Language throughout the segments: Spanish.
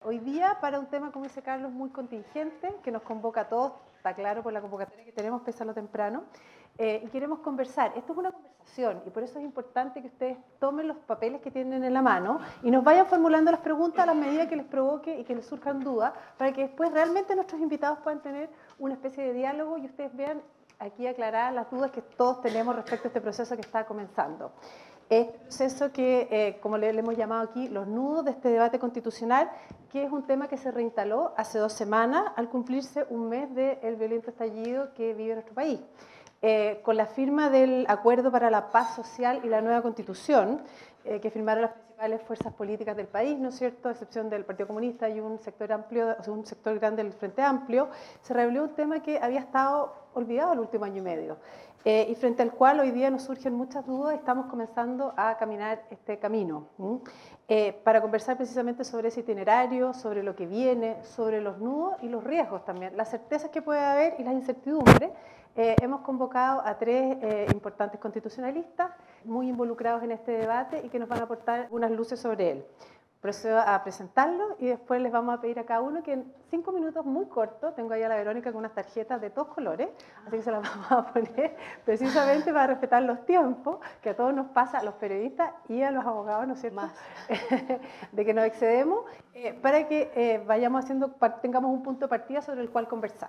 Hoy día para un tema, como dice Carlos, muy contingente, que nos convoca a todos, está claro por la convocatoria que tenemos, pese a lo temprano, y queremos conversar. Esto es una conversación y por eso es importante que ustedes tomen los papeles que tienen en la mano y nos vayan formulando las preguntas a la medida que les provoque y que les surjan dudas, para que después realmente nuestros invitados puedan tener una especie de diálogo y ustedes vean aquí aclaradas las dudas que todos tenemos respecto a este proceso que está comenzando. Este proceso que, como le hemos llamado aquí, los nudos de este debate constitucional, que es un tema que se reinstaló hace 2 semanas al cumplirse un mes del violento estallido que vive nuestro país. Con la firma del Acuerdo para la Paz Social y la nueva Constitución, que firmaron las principales fuerzas políticas del país, ¿no es cierto?, a excepción del Partido Comunista y un sector amplio, o sea, un sector grande del Frente Amplio, se reveló un tema que había estado olvidado el último año y medio. Y frente al cual hoy día nos surgen muchas dudas, estamos comenzando a caminar este camino, para conversar precisamente sobre ese itinerario, sobre lo que viene, sobre los nudos y los riesgos también, las certezas que puede haber y las incertidumbres. Hemos convocado a 3 importantes constitucionalistas muy involucrados en este debate y que nos van a aportar unas luces sobre él. Procedo a presentarlos y después les vamos a pedir a cada uno que en 5 minutos muy cortos, tengo ahí a la Verónica con unas tarjetas de todos colores, así que se las vamos a poner precisamente para respetar los tiempos, que a todos nos pasa, a los periodistas y a los abogados, ¿no es cierto?, de que nos excedemos, para que tengamos un punto de partida sobre el cual conversar.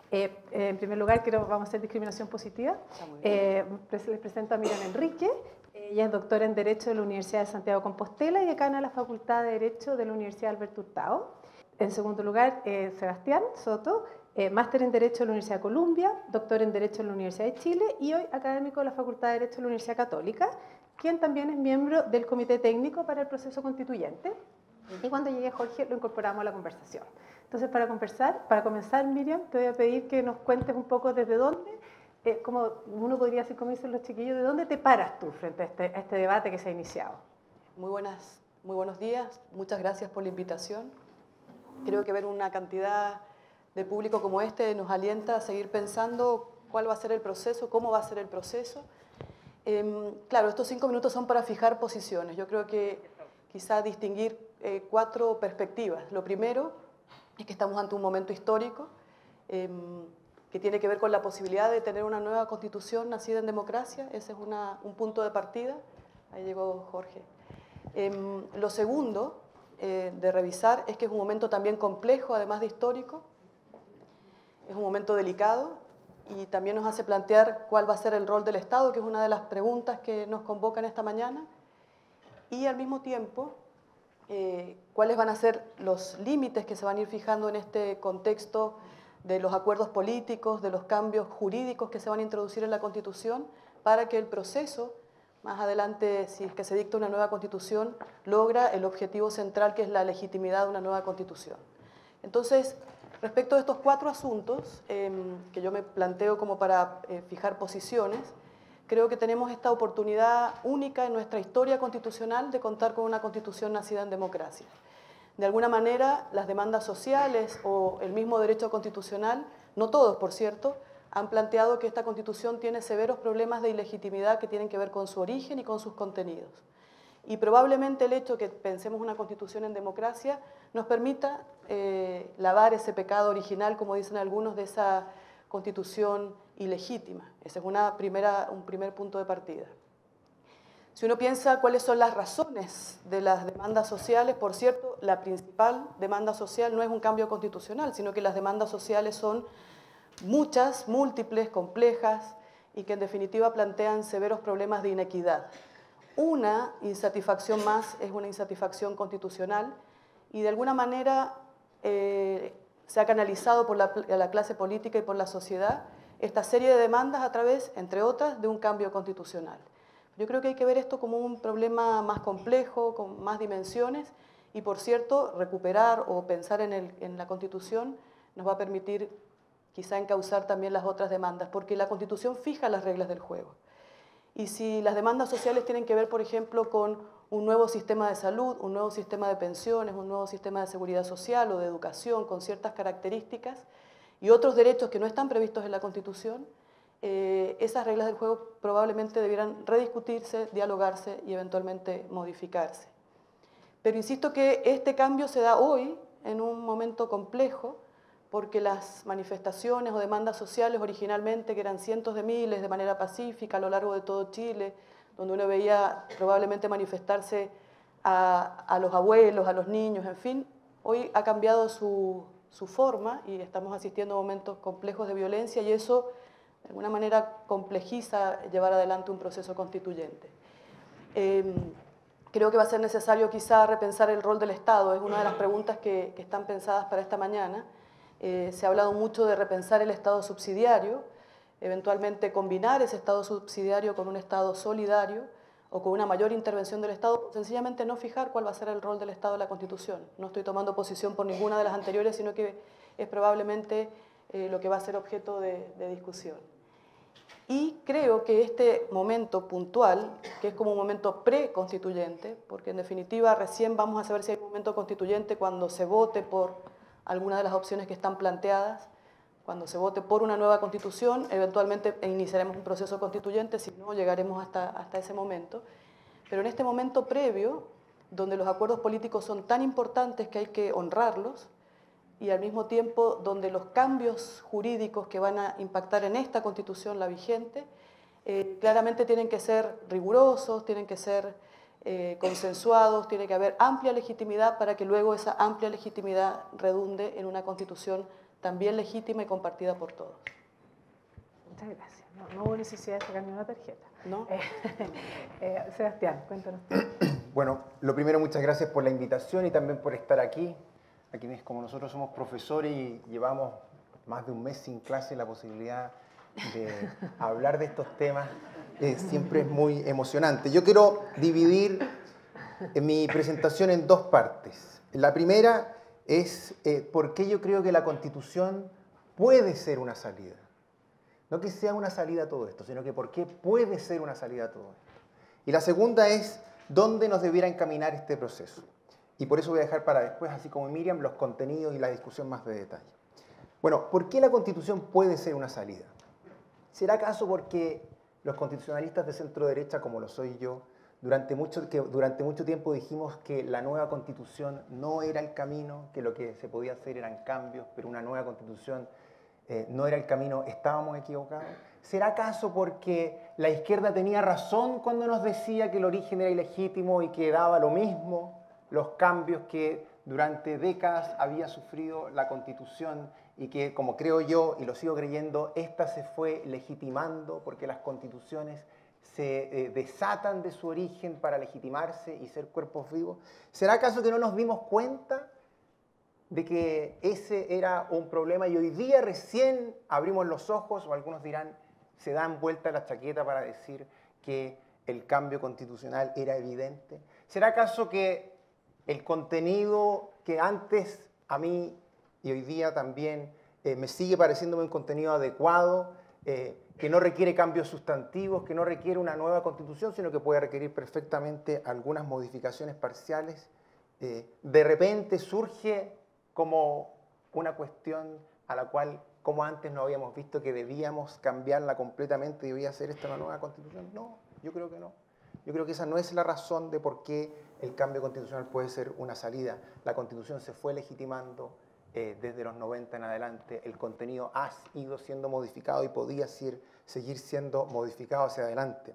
En primer lugar, vamos a hacer discriminación positiva. Les presento a Miriam Enrique. Ella es doctora en Derecho de la Universidad de Santiago de Compostela y decana de la Facultad de Derecho de la Universidad Alberto Hurtado. En segundo lugar, Sebastián Soto, máster en Derecho de la Universidad de Columbia, doctor en Derecho de la Universidad de Chile y hoy académico de la Facultad de Derecho de la Universidad Católica, quien también es miembro del Comité Técnico para el Proceso Constituyente. Y cuando llegue Jorge lo incorporamos a la conversación. Entonces, para comenzar, Miriam, te voy a pedir que nos cuentes un poco desde dónde, como uno podría decir, como dicen los chiquillos, ¿de dónde te paras tú frente a este debate que se ha iniciado? Muy buenos días, muchas gracias por la invitación. Creo que ver una cantidad de público como este nos alienta a seguir pensando cuál va a ser el proceso, cómo va a ser el proceso. Claro, estos 5 minutos son para fijar posiciones. Yo creo que quizá distinguir 4 perspectivas. Lo primero es que estamos ante un momento histórico que tiene que ver con la posibilidad de tener una nueva constitución nacida en democracia. Ese es un punto de partida. Ahí llegó Jorge. Lo segundo de revisar es que es un momento también complejo, además de histórico. Es un momento delicado y también nos hace plantear cuál va a ser el rol del Estado, que es una de las preguntas que nos convocan esta mañana. Y al mismo tiempo, cuáles van a ser los límites que se van a ir fijando en este contexto de los acuerdos políticos, de los cambios jurídicos que se van a introducir en la Constitución para que el proceso, más adelante, si es que se dicta una nueva Constitución, logra el objetivo central que es la legitimidad de una nueva Constitución. Entonces, respecto de estos 4 asuntos que yo me planteo como para fijar posiciones, creo que tenemos esta oportunidad única en nuestra historia constitucional de contar con una Constitución nacida en democracia. De alguna manera, las demandas sociales o el mismo derecho constitucional, no todos, por cierto, han planteado que esta Constitución tiene severos problemas de ilegitimidad que tienen que ver con su origen y con sus contenidos. Y probablemente el hecho de que pensemos una Constitución en democracia nos permita lavar ese pecado original, como dicen algunos, de esa Constitución ilegítima. Ese es un primer punto de partida. Si uno piensa cuáles son las razones de las demandas sociales, por cierto, la principal demanda social no es un cambio constitucional, sino que las demandas sociales son muchas, múltiples, complejas y que en definitiva plantean severos problemas de inequidad. Una insatisfacción más es una insatisfacción constitucional y de alguna manera se ha canalizado por la clase política y por la sociedad esta serie de demandas a través, entre otras, de un cambio constitucional. Yo creo que hay que ver esto como un problema más complejo, con más dimensiones, y por cierto, recuperar o pensar en la Constitución nos va a permitir quizá encauzar también las otras demandas, porque la Constitución fija las reglas del juego. Y si las demandas sociales tienen que ver, por ejemplo, con un nuevo sistema de salud, un nuevo sistema de pensiones, un nuevo sistema de seguridad social o de educación con ciertas características y otros derechos que no están previstos en la Constitución, esas reglas del juego probablemente debieran rediscutirse, dialogarse y eventualmente modificarse. Pero insisto que este cambio se da hoy en un momento complejo, porque las manifestaciones o demandas sociales originalmente, que eran cientos de miles de manera pacífica a lo largo de todo Chile, donde uno veía probablemente manifestarse a los abuelos, a los niños, en fin, hoy ha cambiado su forma y estamos asistiendo a momentos complejos de violencia y eso de alguna manera complejiza llevar adelante un proceso constituyente. Creo que va a ser necesario quizá repensar el rol del Estado, es una de las preguntas que están pensadas para esta mañana. Se ha hablado mucho de repensar el Estado subsidiario, eventualmente combinar ese Estado subsidiario con un Estado solidario o con una mayor intervención del Estado, sencillamente no fijar cuál va a ser el rol del Estado en la Constitución. No estoy tomando posición por ninguna de las anteriores, sino que es probablemente lo que va a ser objeto de discusión. Y creo que este momento puntual, que es como un momento preconstituyente, porque en definitiva recién vamos a saber si hay un momento constituyente cuando se vote por alguna de las opciones que están planteadas, cuando se vote por una nueva constitución, eventualmente iniciaremos un proceso constituyente, si no llegaremos hasta ese momento. Pero en este momento previo, donde los acuerdos políticos son tan importantes que hay que honrarlos, y al mismo tiempo donde los cambios jurídicos que van a impactar en esta Constitución, la vigente, claramente tienen que ser rigurosos, tienen que ser consensuados, tiene que haber amplia legitimidad para que luego esa amplia legitimidad redunde en una Constitución también legítima y compartida por todos. Muchas gracias. No hubo necesidad de sacarme una tarjeta. ¿No? Sebastián, cuéntanos. Bueno, lo primero, muchas gracias por la invitación y también por estar aquí. A quienes como nosotros somos profesores y llevamos más de un mes sin clase, la posibilidad de hablar de estos temas siempre es muy emocionante. Yo quiero dividir mi presentación en dos partes. La primera es por qué yo creo que la Constitución puede ser una salida. No que sea una salida a todo esto, sino que por qué puede ser una salida a todo esto. Y la segunda es dónde nos debiera encaminar este proceso. Y por eso voy a dejar para después, así como Miriam, los contenidos y la discusión más de detalle. Bueno, ¿por qué la Constitución puede ser una salida? ¿Será acaso porque los constitucionalistas de centro derecha, como lo soy yo, durante mucho tiempo dijimos que la nueva Constitución no era el camino, que lo que se podía hacer eran cambios, pero una nueva Constitución no era el camino, estábamos equivocados? ¿Será acaso porque la izquierda tenía razón cuando nos decía que el origen era ilegítimo y que daba lo mismo los cambios que durante décadas había sufrido la Constitución y que, como creo yo y lo sigo creyendo, esta se fue legitimando porque las constituciones se desatan de su origen para legitimarse y ser cuerpos vivos? ¿Será acaso que no nos dimos cuenta de que ese era un problema y hoy día recién abrimos los ojos, o algunos dirán, se dan vuelta la chaqueta para decir que el cambio constitucional era evidente? ¿Será acaso que el contenido que antes a mí y hoy día también me sigue pareciéndome un contenido adecuado, que no requiere cambios sustantivos, que no requiere una nueva constitución, sino que puede requerir perfectamente algunas modificaciones parciales, de repente surge como una cuestión a la cual, como antes no habíamos visto que debíamos cambiarla completamente y debía ser esta una nueva constitución? No, yo creo que no. Yo creo que esa no es la razón de por qué el cambio constitucional puede ser una salida. La Constitución se fue legitimando desde los 90 en adelante. El contenido ha ido siendo modificado y podía seguir siendo modificado hacia adelante.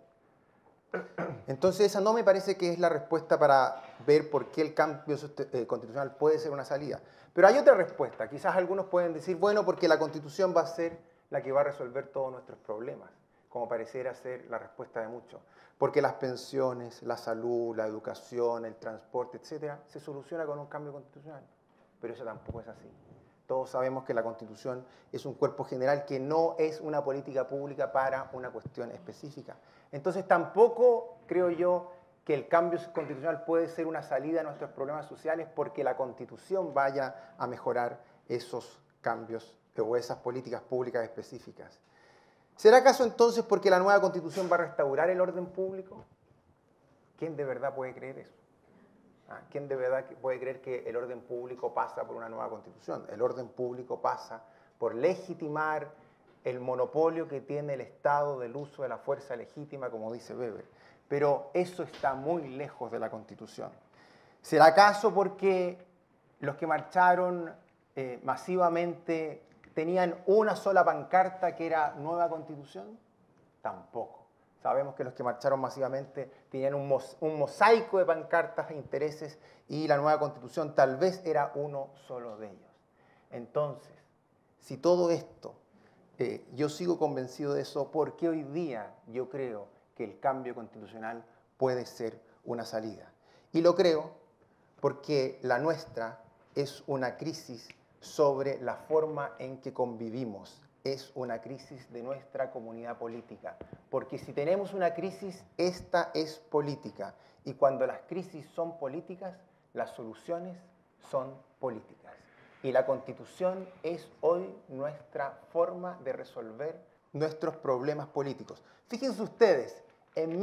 Entonces esa no me parece que es la respuesta para ver por qué el cambio constitucional puede ser una salida. Pero hay otra respuesta. Quizás algunos pueden decir, bueno, porque la Constitución va a ser la que va a resolver todos nuestros problemas, como pareciera ser la respuesta de muchos. Porque las pensiones, la salud, la educación, el transporte, etcétera, se soluciona con un cambio constitucional. Pero eso tampoco es así. Todos sabemos que la Constitución es un cuerpo general que no es una política pública para una cuestión específica. Entonces tampoco creo yo que el cambio constitucional puede ser una salida a nuestros problemas sociales porque la Constitución vaya a mejorar esos cambios o esas políticas públicas específicas. ¿Será acaso entonces porque la nueva Constitución va a restaurar el orden público? ¿Quién de verdad puede creer eso? ¿Quién de verdad puede creer que el orden público pasa por una nueva Constitución? El orden público pasa por legitimar el monopolio que tiene el Estado del uso de la fuerza legítima, como dice Weber. Pero eso está muy lejos de la Constitución. ¿Será acaso porque los que marcharon masivamente tenían una sola pancarta que era nueva constitución? Tampoco. Sabemos que los que marcharon masivamente tenían un mosaico de pancartas e intereses y la nueva constitución tal vez era uno solo de ellos. Entonces, si todo esto, yo sigo convencido de eso, ¿por qué hoy día yo creo que el cambio constitucional puede ser una salida? Y lo creo porque la nuestra es una crisis sobre la forma en que convivimos. Es una crisis de nuestra comunidad política. Porque si tenemos una crisis, esta es política. Y cuando las crisis son políticas, las soluciones son políticas. Y la Constitución es hoy nuestra forma de resolver nuestros problemas políticos. Fíjense ustedes, en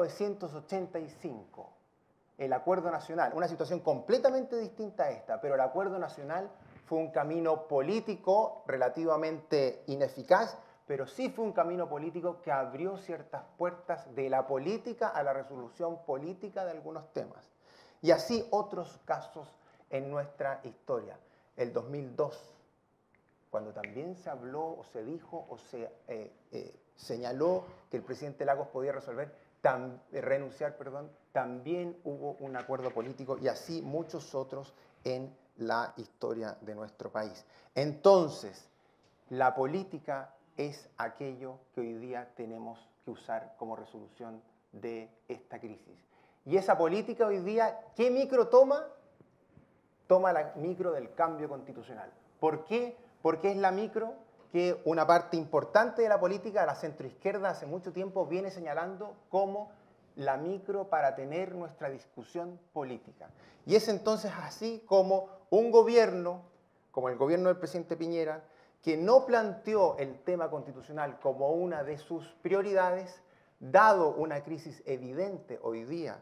1985, el Acuerdo Nacional, una situación completamente distinta a esta, pero el Acuerdo Nacional fue un camino político relativamente ineficaz, pero sí fue un camino político que abrió ciertas puertas de la política a la resolución política de algunos temas. Y así otros casos en nuestra historia. El 2002, cuando también se habló o se dijo o se señaló que el presidente Lagos podía renunciar, también hubo un acuerdo político y así muchos otros en la historia de nuestro país. Entonces, la política es aquello que hoy día tenemos que usar como resolución de esta crisis. Y esa política hoy día, ¿qué micro toma? Toma la micro del cambio constitucional. ¿Por qué? Porque es la micro que una parte importante de la política, la centroizquierda, hace mucho tiempo viene señalando como la micro para tener nuestra discusión política. Y es entonces así como un gobierno, como el gobierno del presidente Piñera, que no planteó el tema constitucional como una de sus prioridades, dado una crisis evidente hoy día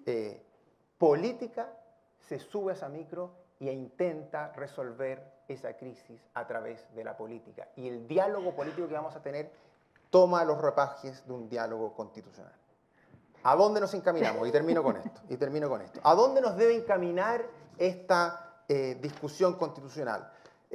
política, se sube a esa micro e intenta resolver esa crisis a través de la política. Y el diálogo político que vamos a tener toma los ropajes de un diálogo constitucional. ¿A dónde nos encaminamos? Y termino con esto. ¿A dónde nos debe encaminar esta discusión constitucional?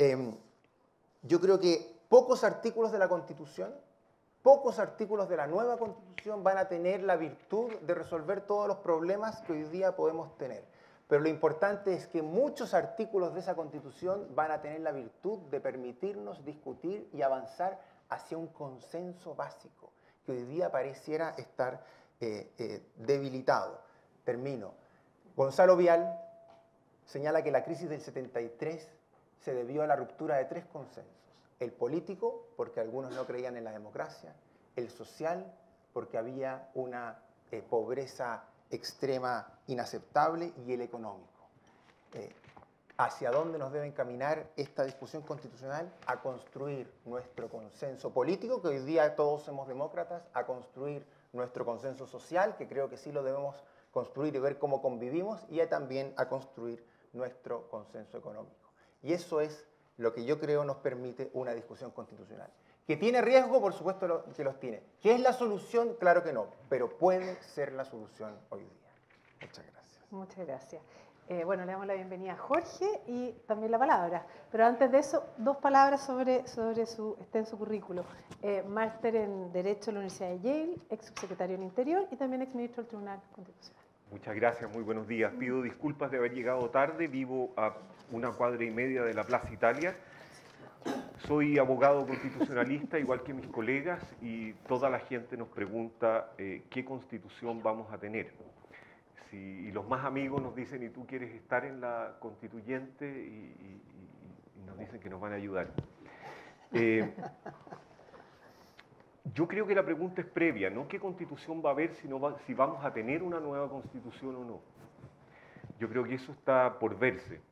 Yo creo que pocos artículos de la Constitución, pocos artículos de la nueva Constitución van a tener la virtud de resolver todos los problemas que hoy día podemos tener. Pero lo importante es que muchos artículos de esa Constitución van a tener la virtud de permitirnos discutir y avanzar hacia un consenso básico, que hoy día pareciera estar debilitado. Termino. Gonzalo Vial señala que la crisis del 73 se debió a la ruptura de tres consensos. El político, porque algunos no creían en la democracia. El social, porque había una pobreza extrema inaceptable. Y el económico. ¿Hacia dónde nos debe encaminar esta discusión constitucional? A construir nuestro consenso político, que hoy día todos somos demócratas, a construir nuestro consenso social, que creo que sí lo debemos construir y ver cómo convivimos, y también a construir nuestro consenso económico. Y eso es lo que yo creo nos permite una discusión constitucional. ¿Que tiene riesgo? Por supuesto que los tiene. ¿Que es la solución? Claro que no, pero puede ser la solución hoy día. Muchas gracias. Muchas gracias. Bueno, le damos la bienvenida a Jorge y también la palabra. Pero antes de eso, dos palabras sobre su extenso currículo. Máster en Derecho en la Universidad de Yale, ex subsecretario del Interior y también ex ministro del Tribunal Constitucional. Muchas gracias, muy buenos días. Pido disculpas de haber llegado tarde, vivo a una cuadra y media de la Plaza Italia. Soy abogado constitucionalista, igual que mis colegas, y toda la gente nos pregunta qué constitución vamos a tener. Y los más amigos nos dicen, ¿y tú quieres estar en la constituyente? Y nos dicen que nos van a ayudar. Yo creo que la pregunta es previa, no qué constitución va a haber, sino si vamos a tener una nueva constitución o no. Yo creo que eso está por verse.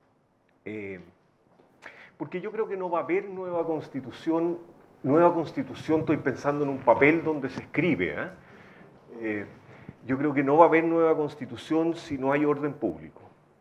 Porque yo creo que no va a haber nueva constitución. Nueva constitución, estoy pensando en un papel donde se escribe. Yo creo que no va a haber nueva constitución si no hay orden público.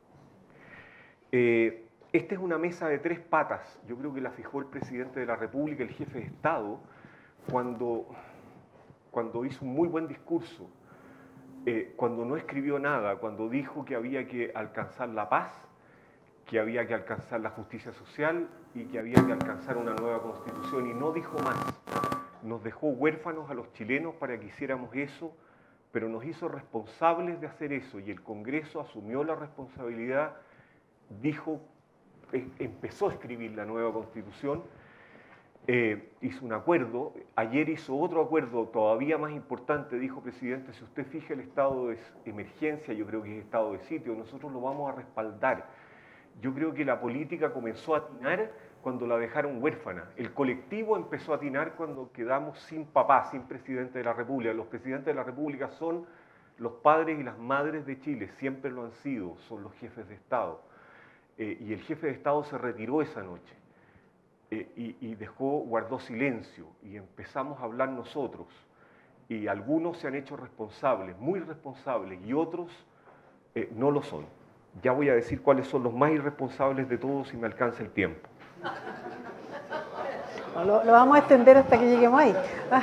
Esta es una mesa de tres patas. Yo creo que la fijó el presidente de la República, el jefe de Estado, cuando hizo un muy buen discurso, cuando no escribió nada, cuando dijo que había que alcanzar la paz, que había que alcanzar la justicia social y que había que alcanzar una nueva constitución, y no dijo más. Nos dejó huérfanos a los chilenos para que hiciéramos eso, pero nos hizo responsables de hacer eso, y el Congreso asumió la responsabilidad, dijo, empezó a escribir la nueva constitución, hizo un acuerdo, ayer hizo otro acuerdo todavía más importante, dijo, presidente, si usted fija el estado de emergencia, yo creo que es estado de sitio, nosotros lo vamos a respaldar. Yo creo que la política comenzó a atinar cuando la dejaron huérfana. El colectivo empezó a atinar cuando quedamos sin papá, sin presidente de la República. Los presidentes de la República son los padres y las madres de Chile, siempre lo han sido, son los jefes de Estado. Y el jefe de Estado se retiró esa noche y guardó silencio, y empezamos a hablar nosotros. Y algunos se han hecho responsables, muy responsables, y otros no lo son. Ya voy a decir cuáles son los más irresponsables de todos si me alcanza el tiempo. Lo vamos a extender hasta que lleguemos ahí.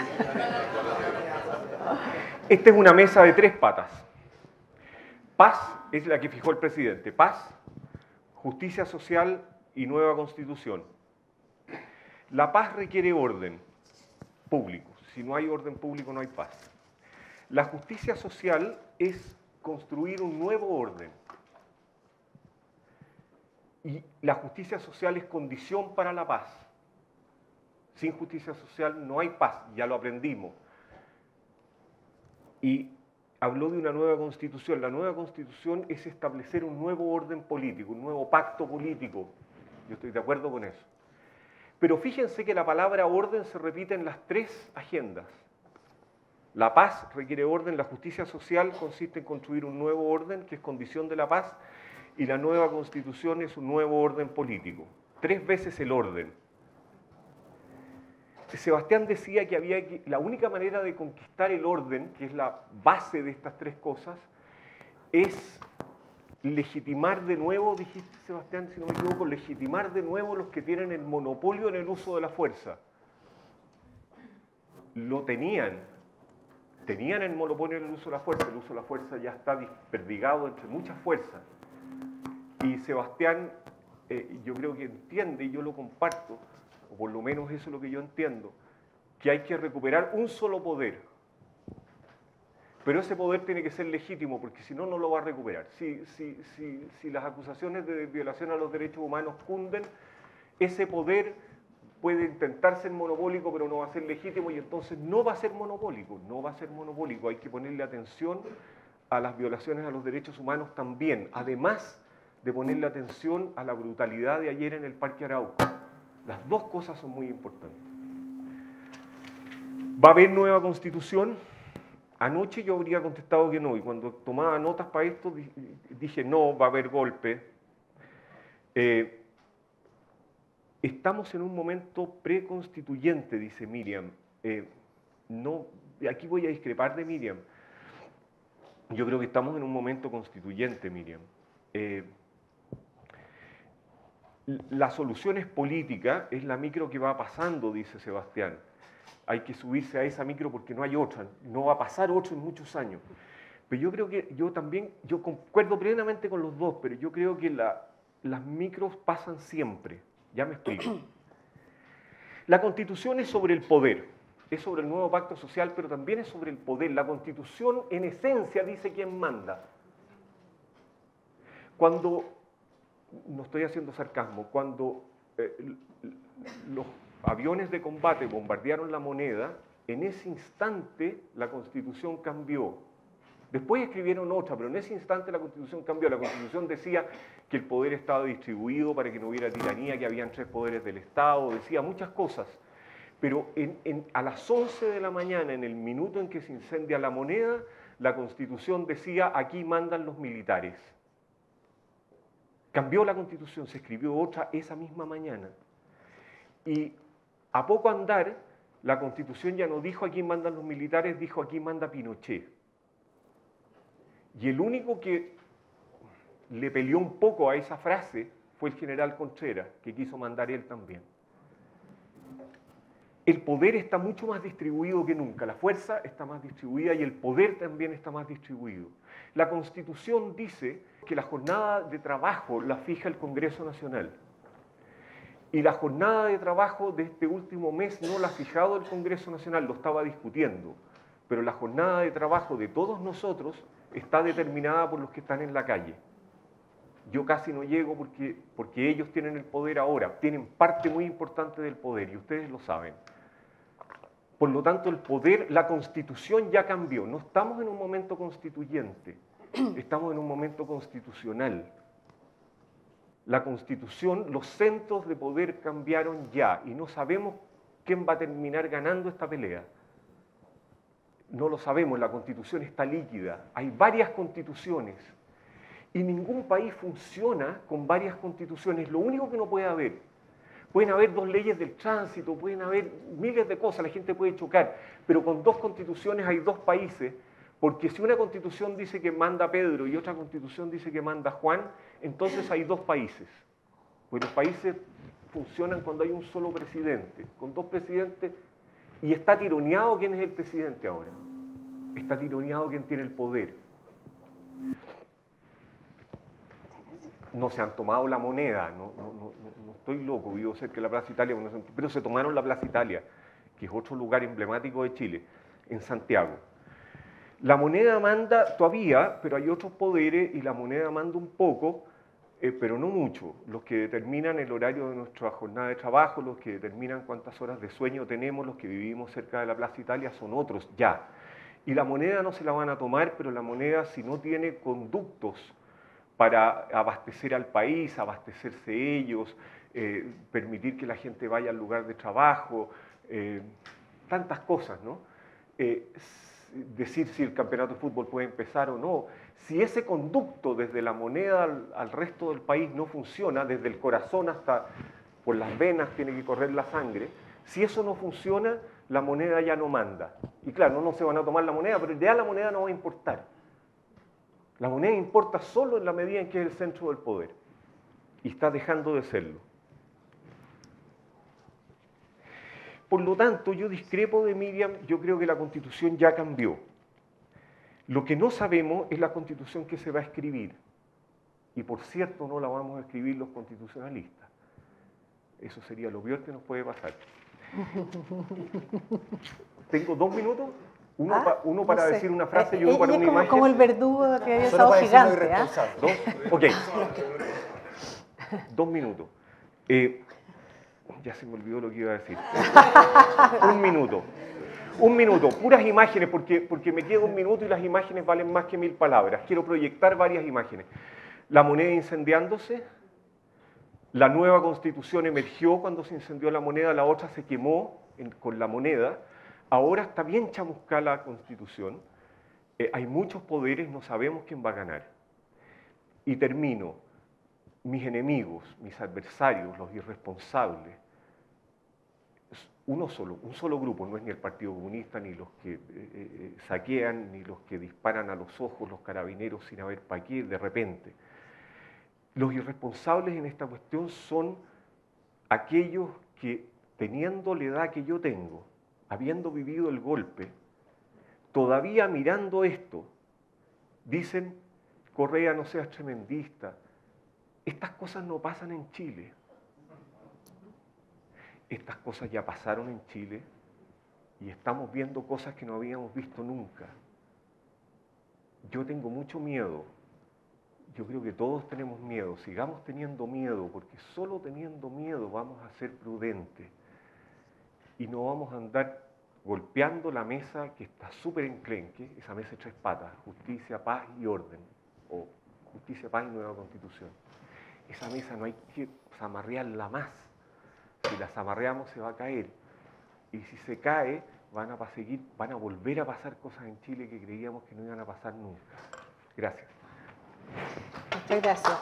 Esta es una mesa de 3 patas. Paz es la que fijó el presidente. Paz, justicia social y nueva constitución. La paz requiere orden público. Si no hay orden público, no hay paz. La justicia social es construir un nuevo orden. Y la justicia social es condición para la paz. Sin justicia social no hay paz, ya lo aprendimos. Y habló de una nueva constitución. La nueva constitución es establecer un nuevo orden político, un nuevo pacto político. Yo estoy de acuerdo con eso. Pero fíjense que la palabra orden se repite en las 3 agendas. La paz requiere orden, la justicia social consiste en construir un nuevo orden que es condición de la paz, y la nueva constitución es un nuevo orden político. 3 veces el orden. Sebastián decía que la única manera de conquistar el orden, que es la base de estas 3 cosas, es legitimar de nuevo, dijiste Sebastián, si no me equivoco, legitimar de nuevo los que tienen el monopolio en el uso de la fuerza. Lo tenían el monopolio en el uso de la fuerza. El uso de la fuerza ya está desperdigado entre muchas fuerzas. Y Sebastián, yo creo que entiende, y yo lo comparto, o por lo menos eso es lo que yo entiendo, que hay que recuperar un solo poder. Pero ese poder tiene que ser legítimo, porque si no, no lo va a recuperar. Si las acusaciones de violación a los derechos humanos cunden, ese poder puede intentar ser monopólico, pero no va a ser legítimo, y entonces no va a ser monopólico, no va a ser monopólico. Hay que ponerle atención a las violaciones a los derechos humanos también, además de ponerle atención a la brutalidad de ayer en el Parque Arauco. Las 2 cosas son muy importantes. ¿Va a haber nueva constitución? Anoche yo habría contestado que no, y cuando tomaba notas para esto dije no, va a haber golpe. Estamos en un momento preconstituyente, dice Miriam. No, aquí voy a discrepar de Miriam. Yo creo que estamos en un momento constituyente, Miriam. La solución es política, es la micro que va pasando, dice Sebastián. Hay que subirse a esa micro porque no hay otra, no va a pasar otra en muchos años. Pero yo creo que yo concuerdo plenamente con los dos, pero yo creo que las micros pasan siempre. Ya me explico. La Constitución es sobre el poder, es sobre el nuevo pacto social, pero también es sobre el poder. La Constitución en esencia dice quién manda. Cuando, no estoy haciendo sarcasmo, cuando los aviones de combate bombardearon la Moneda, en ese instante la Constitución cambió. Después escribieron otra, pero en ese instante la Constitución cambió. La Constitución decía que el poder estaba distribuido para que no hubiera tiranía, que habían 3 poderes del Estado, decía muchas cosas. Pero a las 11 de la mañana, en el minuto en que se incendia la Moneda, la Constitución decía, aquí mandan los militares. Cambió la Constitución, se escribió otra esa misma mañana. Y a poco andar, la Constitución ya no dijo aquí mandan los militares, dijo aquí manda Pinochet. Y el único que le peleó un poco a esa frase fue el general Contreras, que quiso mandar él también. el poder está mucho más distribuido que nunca, la fuerza está más distribuida y el poder también está más distribuido. La Constitución dice que la jornada de trabajo la fija el Congreso Nacional. Y la jornada de trabajo de este último mes no la ha fijado el Congreso Nacional, lo estaba discutiendo. Pero la jornada de trabajo de todos nosotros está determinada por los que están en la calle. Yo casi no llego porque ellos tienen el poder ahora, tienen parte muy importante del poder y ustedes lo saben. Por lo tanto, el poder, la Constitución ya cambió. No estamos en un momento constituyente, estamos en un momento constitucional. La Constitución, los centros de poder cambiaron ya y no sabemos quién va a terminar ganando esta pelea. No lo sabemos, la Constitución está líquida. Hay varias constituciones y ningún país funciona con varias constituciones. Lo único que no puede haber, pueden haber 2 leyes del tránsito, pueden haber miles de cosas, la gente puede chocar, pero con 2 constituciones hay 2 países. Porque si una constitución dice que manda Pedro y otra constitución dice que manda Juan, entonces hay 2 países. Pues los países funcionan cuando hay un solo presidente, con 2 presidentes, y está tironeado quién es el presidente ahora. Está tironeado quién tiene el poder. No se han tomado la moneda, no estoy loco, vivo cerca de la Plaza Italia, pero se tomaron la Plaza Italia, que es otro lugar emblemático de Chile, en Santiago. La moneda manda todavía, pero hay otros poderes y la moneda manda un poco, pero no mucho. Los que determinan el horario de nuestra jornada de trabajo, los que determinan cuántas horas de sueño tenemos, los que vivimos cerca de la Plaza Italia, son otros ya. Y la moneda no se la van a tomar, pero la moneda, si no tiene conductos para abastecer al país, abastecerse ellos, permitir que la gente vaya al lugar de trabajo, tantas cosas, ¿no? Decir si el campeonato de fútbol puede empezar o no. Si ese conducto desde la moneda al resto del país no funciona, desde el corazón hasta por las venas tiene que correr la sangre, si eso no funciona, la moneda ya no manda. Y claro, no se van a tomar la moneda, pero ya la moneda no va a importar. La moneda importa solo en la medida en que es el centro del poder. Y está dejando de serlo. Por lo tanto, yo discrepo de Miriam, yo creo que la Constitución ya cambió. Lo que no sabemos es la Constitución que se va a escribir. Y por cierto, no la vamos a escribir los constitucionalistas. Eso sería lo peor que nos puede pasar. Tengo 2 minutos, uno para decir una frase y uno para una imagen. Como el verdugo que había estado gigante. 2, ok. 2 minutos. Ya se me olvidó lo que iba a decir. 1 minuto. 1 minuto, puras imágenes, porque me queda 1 minuto y las imágenes valen más que 1000 palabras. Quiero proyectar varias imágenes. La moneda incendiándose, la nueva Constitución emergió cuando se incendió la moneda, la otra se quemó con la moneda. Ahora está bien chamuscada la Constitución, hay muchos poderes, no sabemos quién va a ganar. Y termino. Mis enemigos, mis adversarios, los irresponsables, un solo grupo, no es ni el Partido Comunista, ni los que saquean, ni los que disparan a los ojos, los carabineros sin haber para qué, de repente. Los irresponsables en esta cuestión son aquellos que, teniendo la edad que yo tengo, habiendo vivido el golpe, todavía mirando esto, dicen, Correa, no seas tremendista. Estas cosas no pasan en Chile. Estas cosas ya pasaron en Chile y estamos viendo cosas que no habíamos visto nunca. Yo tengo mucho miedo. Yo creo que todos tenemos miedo. Sigamos teniendo miedo, porque solo teniendo miedo vamos a ser prudentes y no vamos a andar golpeando la mesa que está súper enclenque, esa mesa de 3 patas, justicia, paz y orden, o justicia, paz y nueva Constitución. Esa mesa no hay que zamarrearla más. Si la zamarreamos se va a caer. Y si se cae, van a volver a pasar cosas en Chile que creíamos que no iban a pasar nunca. Gracias. Muchas gracias.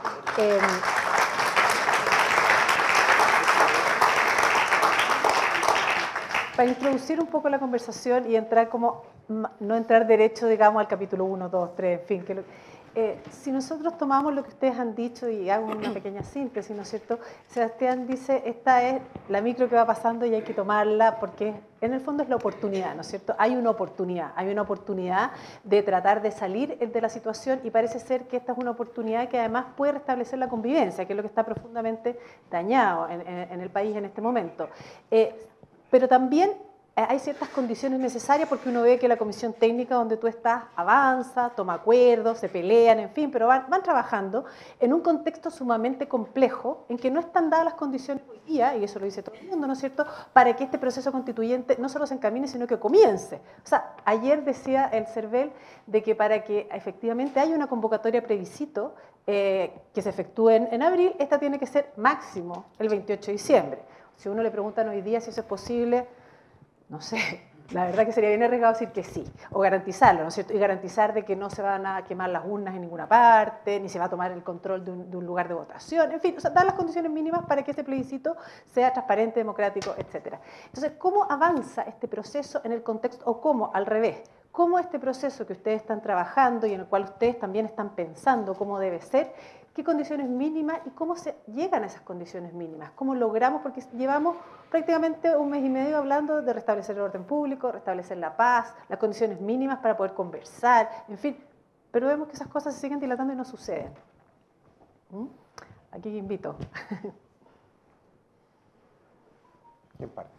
Para introducir un poco la conversación y entrar no entrar derecho, digamos, al capítulo 1, 2, 3, en fin. Si nosotros tomamos lo que ustedes han dicho y hago una pequeña síntesis, ¿no es cierto? Sebastián dice, esta es la micro que va pasando y hay que tomarla porque en el fondo es la oportunidad, ¿no es cierto? Hay una oportunidad de tratar de salir de la situación y parece ser que esta es una oportunidad que además puede restablecer la convivencia, que es lo que está profundamente dañado en el país en este momento. Pero también hay ciertas condiciones necesarias porque uno ve que la comisión técnica donde tú estás avanza, toma acuerdos, se pelean, en fin, pero van trabajando en un contexto sumamente complejo en que no están dadas las condiciones hoy día, y eso lo dice todo el mundo, ¿no es cierto?, para que este proceso constituyente no solo se encamine, sino que comience. O sea, ayer decía el CERVEL de que para que efectivamente haya una convocatoria plebiscito que se efectúe en abril, esta tiene que ser máximo el 28 de diciembre. Si uno le preguntan hoy día si eso es posible, no sé, la verdad que sería bien arriesgado decir que sí, o garantizarlo, ¿no es cierto? Y garantizar de que no se van a quemar las urnas en ninguna parte, ni se va a tomar el control de un lugar de votación, en fin, o sea, dar las condiciones mínimas para que este plebiscito sea transparente, democrático, etc. Entonces, ¿cómo avanza este proceso en el contexto, o cómo, al revés, cómo este proceso que ustedes están trabajando y en el cual ustedes también están pensando cómo debe ser, qué condiciones mínimas y cómo se llegan a esas condiciones mínimas? ¿Cómo logramos? Porque llevamos prácticamente un mes y medio hablando de restablecer el orden público, restablecer la paz, las condiciones mínimas para poder conversar, en fin, pero vemos que esas cosas se siguen dilatando y no suceden. Aquí invito. ¿Quién parte?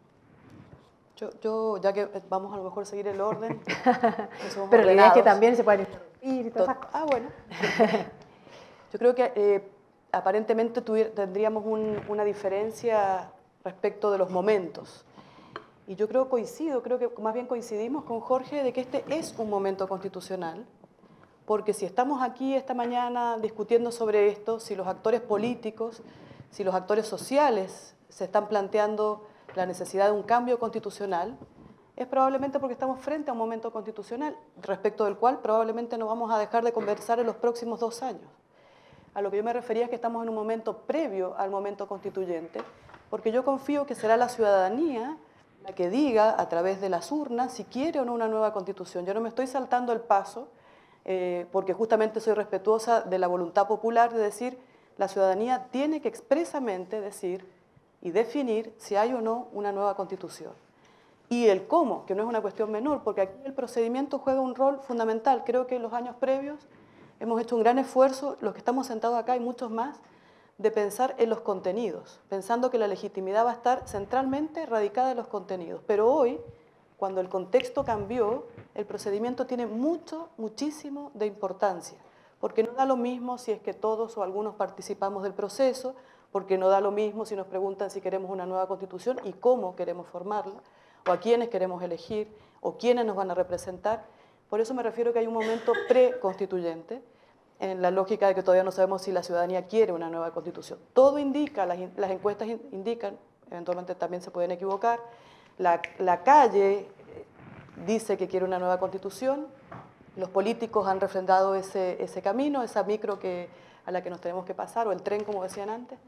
Yo, ya que vamos a lo mejor a seguir el orden. Pero la idea es que también se puedan interrumpir y todas esas cosas. Ah, bueno. Yo creo que aparentemente tendríamos una diferencia respecto de los momentos. Y yo creo que más bien coincidimos con Jorge de que este es un momento constitucional, porque si estamos aquí esta mañana discutiendo sobre esto, si los actores políticos, si los actores sociales se están planteando la necesidad de un cambio constitucional, es probablemente porque estamos frente a un momento constitucional, respecto del cual probablemente no vamos a dejar de conversar en los próximos 2 años. A lo que yo me refería es que estamos en un momento previo al momento constituyente, porque yo confío que será la ciudadanía la que diga a través de las urnas si quiere o no una nueva constitución. Yo no me estoy saltando el paso, porque justamente soy respetuosa de la voluntad popular de decir, la ciudadanía tiene que expresamente decir y definir si hay o no una nueva constitución. Y el cómo, que no es una cuestión menor, porque aquí el procedimiento juega un rol fundamental. Creo que en los años previos hemos hecho un gran esfuerzo, los que estamos sentados acá y muchos más, de pensar en los contenidos, pensando que la legitimidad va a estar centralmente radicada en los contenidos. Pero hoy, cuando el contexto cambió, el procedimiento tiene muchísimo de importancia, porque no da lo mismo si es que todos o algunos participamos del proceso, porque no da lo mismo si nos preguntan si queremos una nueva constitución y cómo queremos formarla, o a quiénes queremos elegir, o quiénes nos van a representar. Por eso me refiero que hay un momento preconstituyente, en la lógica de que todavía no sabemos si la ciudadanía quiere una nueva constitución. Todo indica, las encuestas indican, eventualmente también se pueden equivocar, la calle dice que quiere una nueva constitución, los políticos han refrendado ese camino, esa micro a la que nos tenemos que pasar, o el tren, como decían antes.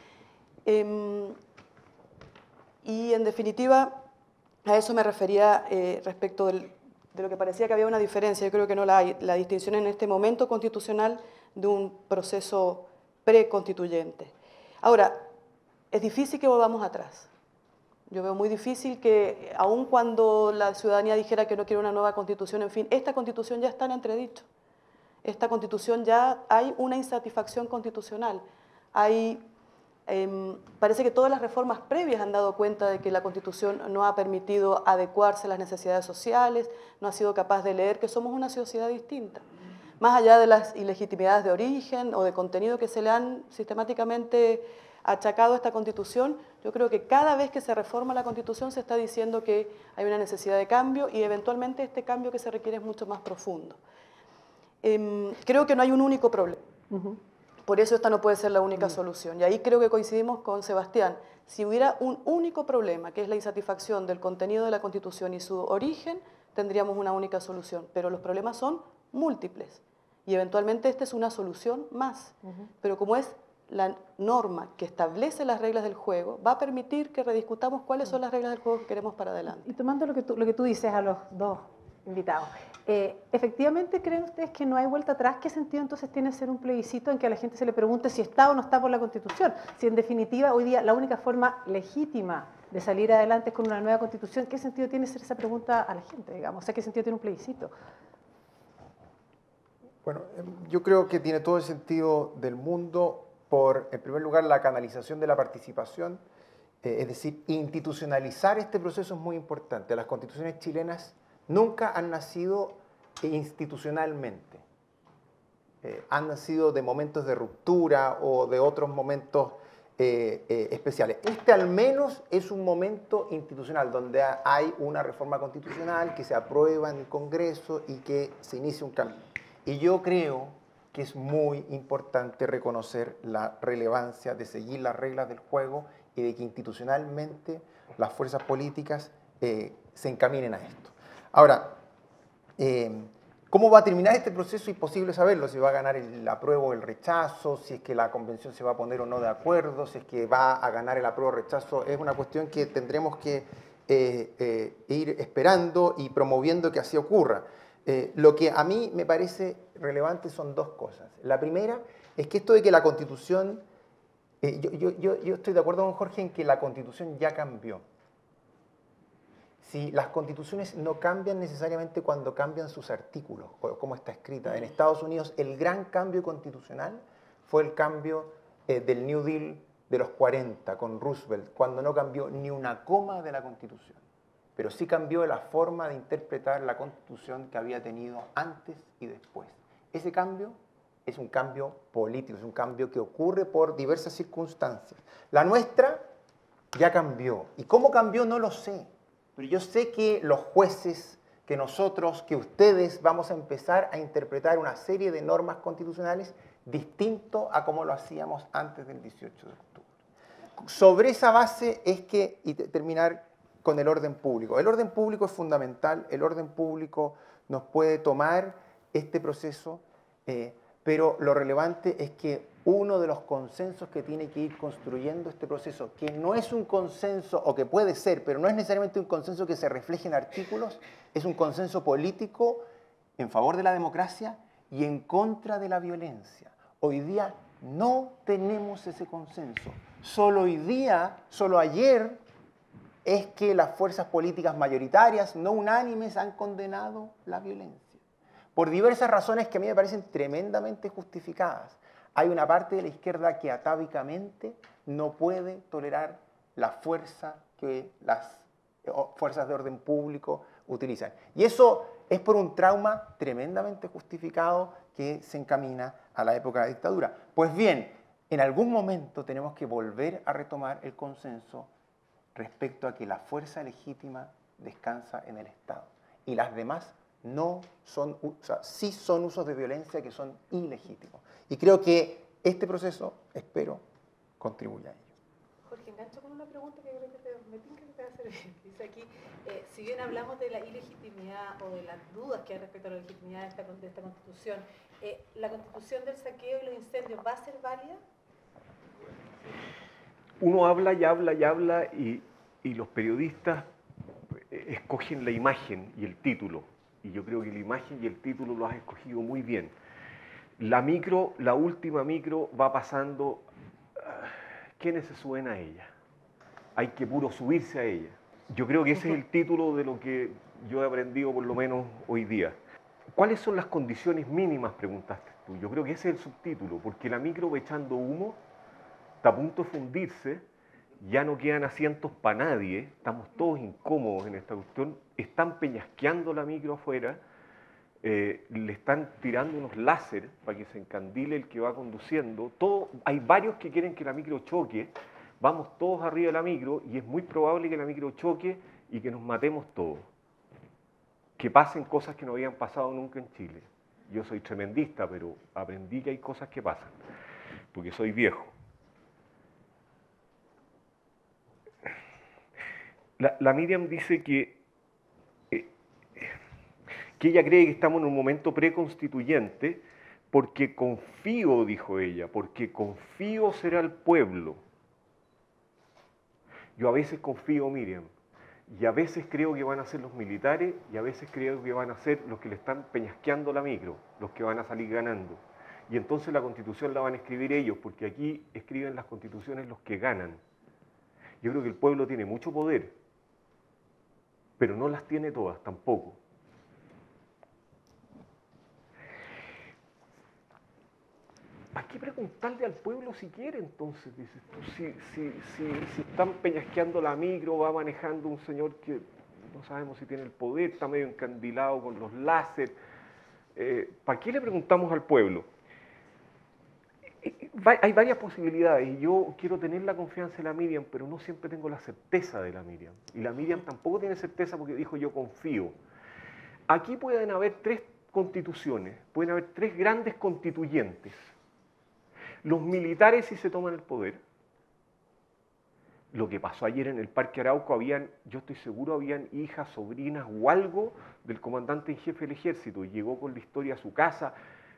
Y en definitiva, a eso me refería respecto de lo que parecía que había una diferencia. Yo creo que no la hay. La distinción en este momento constitucional de un proceso preconstituyente. Ahora, es difícil que volvamos atrás. Yo veo muy difícil que, aun cuando la ciudadanía dijera que no quiere una nueva constitución, en fin, esta constitución ya está en entredicho. Esta constitución ya hay una insatisfacción constitucional. Parece que todas las reformas previas han dado cuenta de que la Constitución no ha permitido adecuarse a las necesidades sociales, no ha sido capaz de leer que somos una sociedad distinta. Más allá de las ilegitimidades de origen o de contenido que se le han sistemáticamente achacado a esta Constitución, yo creo que cada vez que se reforma la Constitución se está diciendo que hay una necesidad de cambio y eventualmente este cambio que se requiere es mucho más profundo. Creo que no hay un único problema. Por eso esta no puede ser la única solución. Y ahí creo que coincidimos con Sebastián. Si hubiera un único problema, que es la insatisfacción del contenido de la Constitución y su origen, tendríamos una única solución. Pero los problemas son múltiples. Y eventualmente esta es una solución más. Pero como es la norma que establece las reglas del juego, va a permitir que rediscutamos cuáles son las reglas del juego que queremos para adelante. Y tomando lo que tú dices a los dos invitados. Efectivamente, ¿creen ustedes que no hay vuelta atrás? ¿Qué sentido entonces tiene ser un plebiscito en que a la gente se le pregunte si está o no está por la Constitución? Si en definitiva hoy día la única forma legítima de salir adelante es con una nueva Constitución, ¿qué sentido tiene hacer esa pregunta a la gente, digamos? O sea, ¿qué sentido tiene un plebiscito? Bueno, yo creo que tiene todo el sentido del mundo por, en primer lugar, la canalización de la participación, es decir, institucionalizar este proceso es muy importante. Las constituciones chilenas nunca han nacido institucionalmente, han nacido de momentos de ruptura o de otros momentos especiales. Este al menos es un momento institucional donde hay una reforma constitucional que se aprueba en el Congreso y que se inicia un camino. Y yo creo que es muy importante reconocer la relevancia de seguir las reglas del juego y de que institucionalmente las fuerzas políticas se encaminen a esto. Ahora, ¿cómo va a terminar este proceso? Imposible saberlo, si va a ganar el apruebo o el rechazo, si es que la convención se va a poner o no de acuerdo, si es que va a ganar el apruebo o rechazo, es una cuestión que tendremos que ir esperando y promoviendo que así ocurra. Lo que a mí me parece relevante son dos cosas. La primera es que esto de que la Constitución, yo estoy de acuerdo con Jorge en que la Constitución ya cambió. Si las constituciones no cambian necesariamente cuando cambian sus artículos, o cómo está escrita. En Estados Unidos el gran cambio constitucional fue el cambio del New Deal de los 40 con Roosevelt, cuando no cambió ni una coma de la Constitución. Pero sí cambió la forma de interpretar la Constitución que había tenido antes y después. Ese cambio es un cambio político, es un cambio que ocurre por diversas circunstancias. La nuestra ya cambió. ¿Y cómo cambió? No lo sé. Pero yo sé que los jueces, que nosotros, que ustedes vamos a empezar a interpretar una serie de normas constitucionales distinto a como lo hacíamos antes del 18 de octubre. Sobre esa base es que, y terminar con el orden público. El orden público es fundamental, el orden público nos puede tomar este proceso, pero lo relevante es que uno de los consensos que tiene que ir construyendo este proceso, que no es un consenso, o que puede ser, pero no es necesariamente un consenso que se refleje en artículos, es un consenso político en favor de la democracia y en contra de la violencia. Hoy día no tenemos ese consenso. Solo hoy día, solo ayer, es que las fuerzas políticas mayoritarias, no unánimes, han condenado la violencia. Por diversas razones que a mí me parecen tremendamente justificadas. Hay una parte de la izquierda que atávicamente no puede tolerar la fuerza que las fuerzas de orden público utilizan. Y eso es por un trauma tremendamente justificado que se encamina a la época de la dictadura. Pues bien, en algún momento tenemos que volver a retomar el consenso respecto a que la fuerza legítima descansa en el Estado y las demás no son, o sea, sí son usos de violencia que son ilegítimos. Y creo que este proceso, espero, contribuya a ello. Jorge, engancho con una pregunta que me tinca que te va a hacer. Dice aquí, si bien hablamos de la ilegitimidad o de las dudas que hay respecto a la legitimidad de esta Constitución, ¿la Constitución del saqueo y los incendios va a ser válida? Uno habla y habla y habla y los periodistas escogen la imagen y el título. Y yo creo que la imagen y el título lo has escogido muy bien. La última micro va pasando. ¿Quiénes se suben a ella? Hay que puro subirse a ella. Yo creo que ese es el título de lo que yo he aprendido por lo menos hoy día. ¿Cuáles son las condiciones mínimas? Preguntaste tú. Yo creo que ese es el subtítulo, porque la micro va echando humo, está a punto de fundirse, ya no quedan asientos para nadie, estamos todos incómodos en esta cuestión, están peñasqueando la micro afuera, le están tirando unos láser para que se encandile el que va conduciendo, hay varios que quieren que la micro choque, vamos todos arriba de la micro y es muy probable que la micro choque y que nos matemos todos, que pasen cosas que no habían pasado nunca en Chile. Yo soy tremendista, pero aprendí que hay cosas que pasan, porque soy viejo. La Miriam dice que ella cree que estamos en un momento preconstituyente porque confío, dijo ella, porque confío será el pueblo. Yo a veces confío, Miriam. Y a veces creo que van a ser los militares y a veces creo que van a ser los que le están peñasqueando la micro, los que van a salir ganando. Y entonces la Constitución la van a escribir ellos, porque aquí escriben las constituciones los que ganan. Yo creo que el pueblo tiene mucho poder, pero no las tiene todas tampoco. ¿Para qué preguntarle al pueblo si quiere entonces? Dices tú, si están peñasqueando la micro, va manejando un señor que no sabemos si tiene el poder, está medio encandilado con los láser. ¿Para qué le preguntamos al pueblo? Hay varias posibilidades y yo quiero tener la confianza en la Miriam, pero no siempre tengo la certeza de la Miriam. Y la Miriam tampoco tiene certeza porque dijo yo confío. Aquí pueden haber tres constituciones, pueden haber tres grandes constituyentes. Los militares si se toman el poder. Lo que pasó ayer en el Parque Arauco, yo estoy seguro, habían hijas, sobrinas o algo del comandante en jefe del ejército. Llegó con la historia a su casa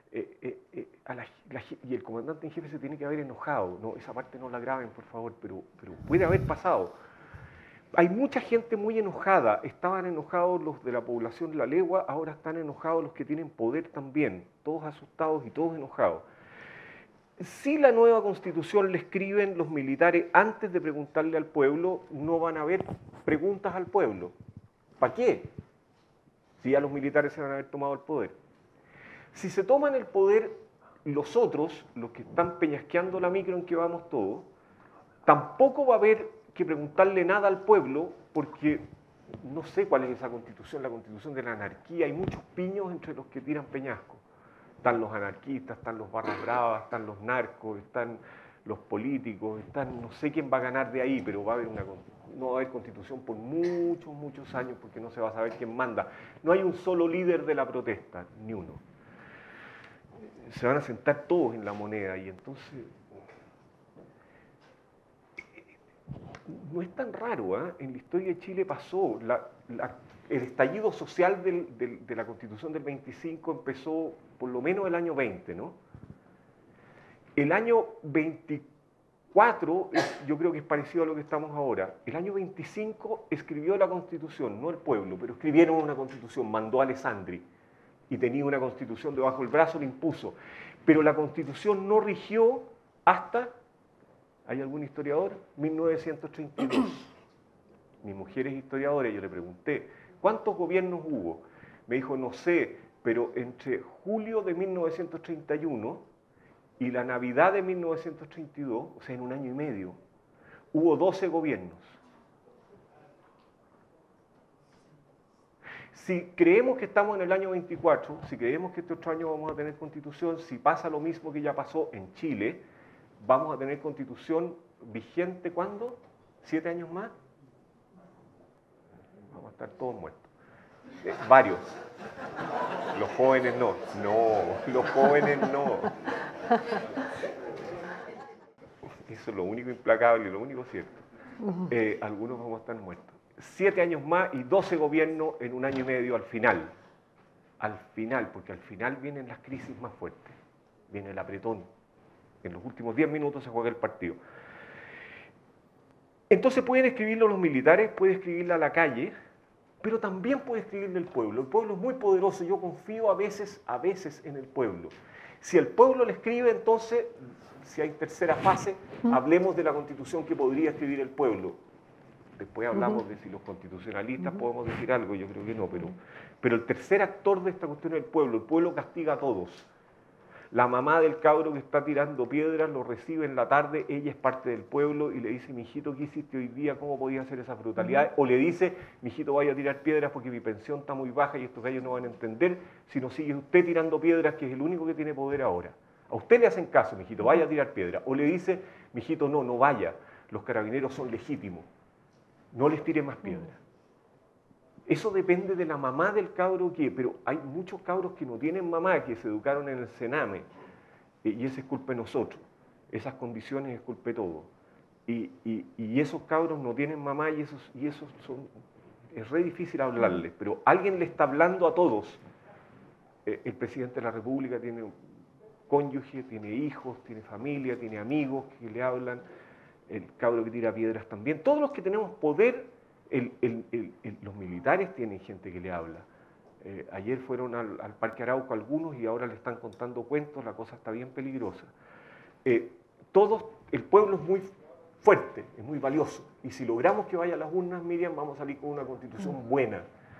y el comandante en jefe se tiene que haber enojado. No, esa parte no la graben, por favor, pero puede haber pasado. Hay mucha gente muy enojada. Estaban enojados los de la población de La Legua, ahora están enojados los que tienen poder también. Todos asustados y todos enojados. Si la nueva Constitución le escriben los militares antes de preguntarle al pueblo, no van a haber preguntas al pueblo. ¿Para qué? Si ya los militares se van a haber tomado el poder. Si se toman el poder los otros, los que están peñasqueando la micro en que vamos todos, tampoco va a haber que preguntarle nada al pueblo porque no sé cuál es esa Constitución, la Constitución de la anarquía. Hay muchos piños entre los que tiran peñasco. Están los anarquistas, están los barras bravas, están los narcos, están los políticos, no sé quién va a ganar de ahí, pero no va a haber constitución por muchos, muchos años porque no se va a saber quién manda. No hay un solo líder de la protesta, ni uno. Se van a sentar todos en la moneda y entonces no es tan raro, ¿eh? En la historia de Chile pasó, el estallido social de la Constitución del 25 empezó por lo menos el año 20, ¿no? El año 24, yo creo que es parecido a lo que estamos ahora. El año 25 escribió la Constitución, no el pueblo, pero escribieron una Constitución, mandó a Alessandri, y tenía una Constitución debajo del brazo, la impuso. Pero la Constitución no rigió hasta, ¿hay algún historiador? 1932. Mi mujer es historiadora y yo le pregunté, ¿cuántos gobiernos hubo? Me dijo, no sé, pero entre julio de 1931 y la Navidad de 1932, o sea, en un año y medio, hubo 12 gobiernos. Si creemos que estamos en el año 24, si creemos que este otro año vamos a tener constitución, si pasa lo mismo que ya pasó en Chile, vamos a tener constitución vigente, ¿cuándo? ¿7 años más? Vamos a estar todos muertos. Varios. Los jóvenes no. No, los jóvenes no. Eso es lo único implacable, lo único cierto. Algunos vamos a estar muertos. 7 años más y 12 gobiernos en un año y medio al final. Al final, porque al final vienen las crisis más fuertes. Viene el apretón. En los últimos 10 minutos se juega el partido. Entonces pueden escribirlo los militares, puede escribirla a la calle, pero también puede escribirle el pueblo. El pueblo es muy poderoso, yo confío a veces en el pueblo. Si el pueblo le escribe, entonces, si hay tercera fase, hablemos de la Constitución que podría escribir el pueblo. Después hablamos de si los constitucionalistas podemos decir algo, yo creo que no, pero el tercer actor de esta cuestión es el pueblo castiga a todos. La mamá del cabro que está tirando piedras lo recibe en la tarde, ella es parte del pueblo y le dice, mijito, ¿qué hiciste hoy día? ¿Cómo podía hacer esas brutalidades? O le dice, mijito, vaya a tirar piedras porque mi pensión está muy baja y estos gallos no van a entender si no sigue usted tirando piedras, que es el único que tiene poder ahora. A usted le hacen caso, mijito, vaya a tirar piedras. O le dice, mijito, no vaya, los carabineros son legítimos, no les tire más piedras. Eso depende de la mamá del cabro pero hay muchos cabros que no tienen mamá, que se educaron en el Sename, y esa es culpa de nosotros. Esas condiciones es culpa de todo. Y esos cabros no tienen mamá y esos son... Es re difícil hablarles, pero alguien le está hablando a todos. El presidente de la República tiene un cónyuge, tiene hijos, tiene familia, tiene amigos que le hablan, el cabro que tira piedras también. Todos los que tenemos poder Los militares tienen gente que le habla. Ayer fueron al Parque Arauco algunos y ahora le están contando cuentos, la cosa está bien peligrosa. El pueblo es muy fuerte, es muy valioso, y si logramos que vaya a las urnas, Miriam, vamos a salir con una constitución buena.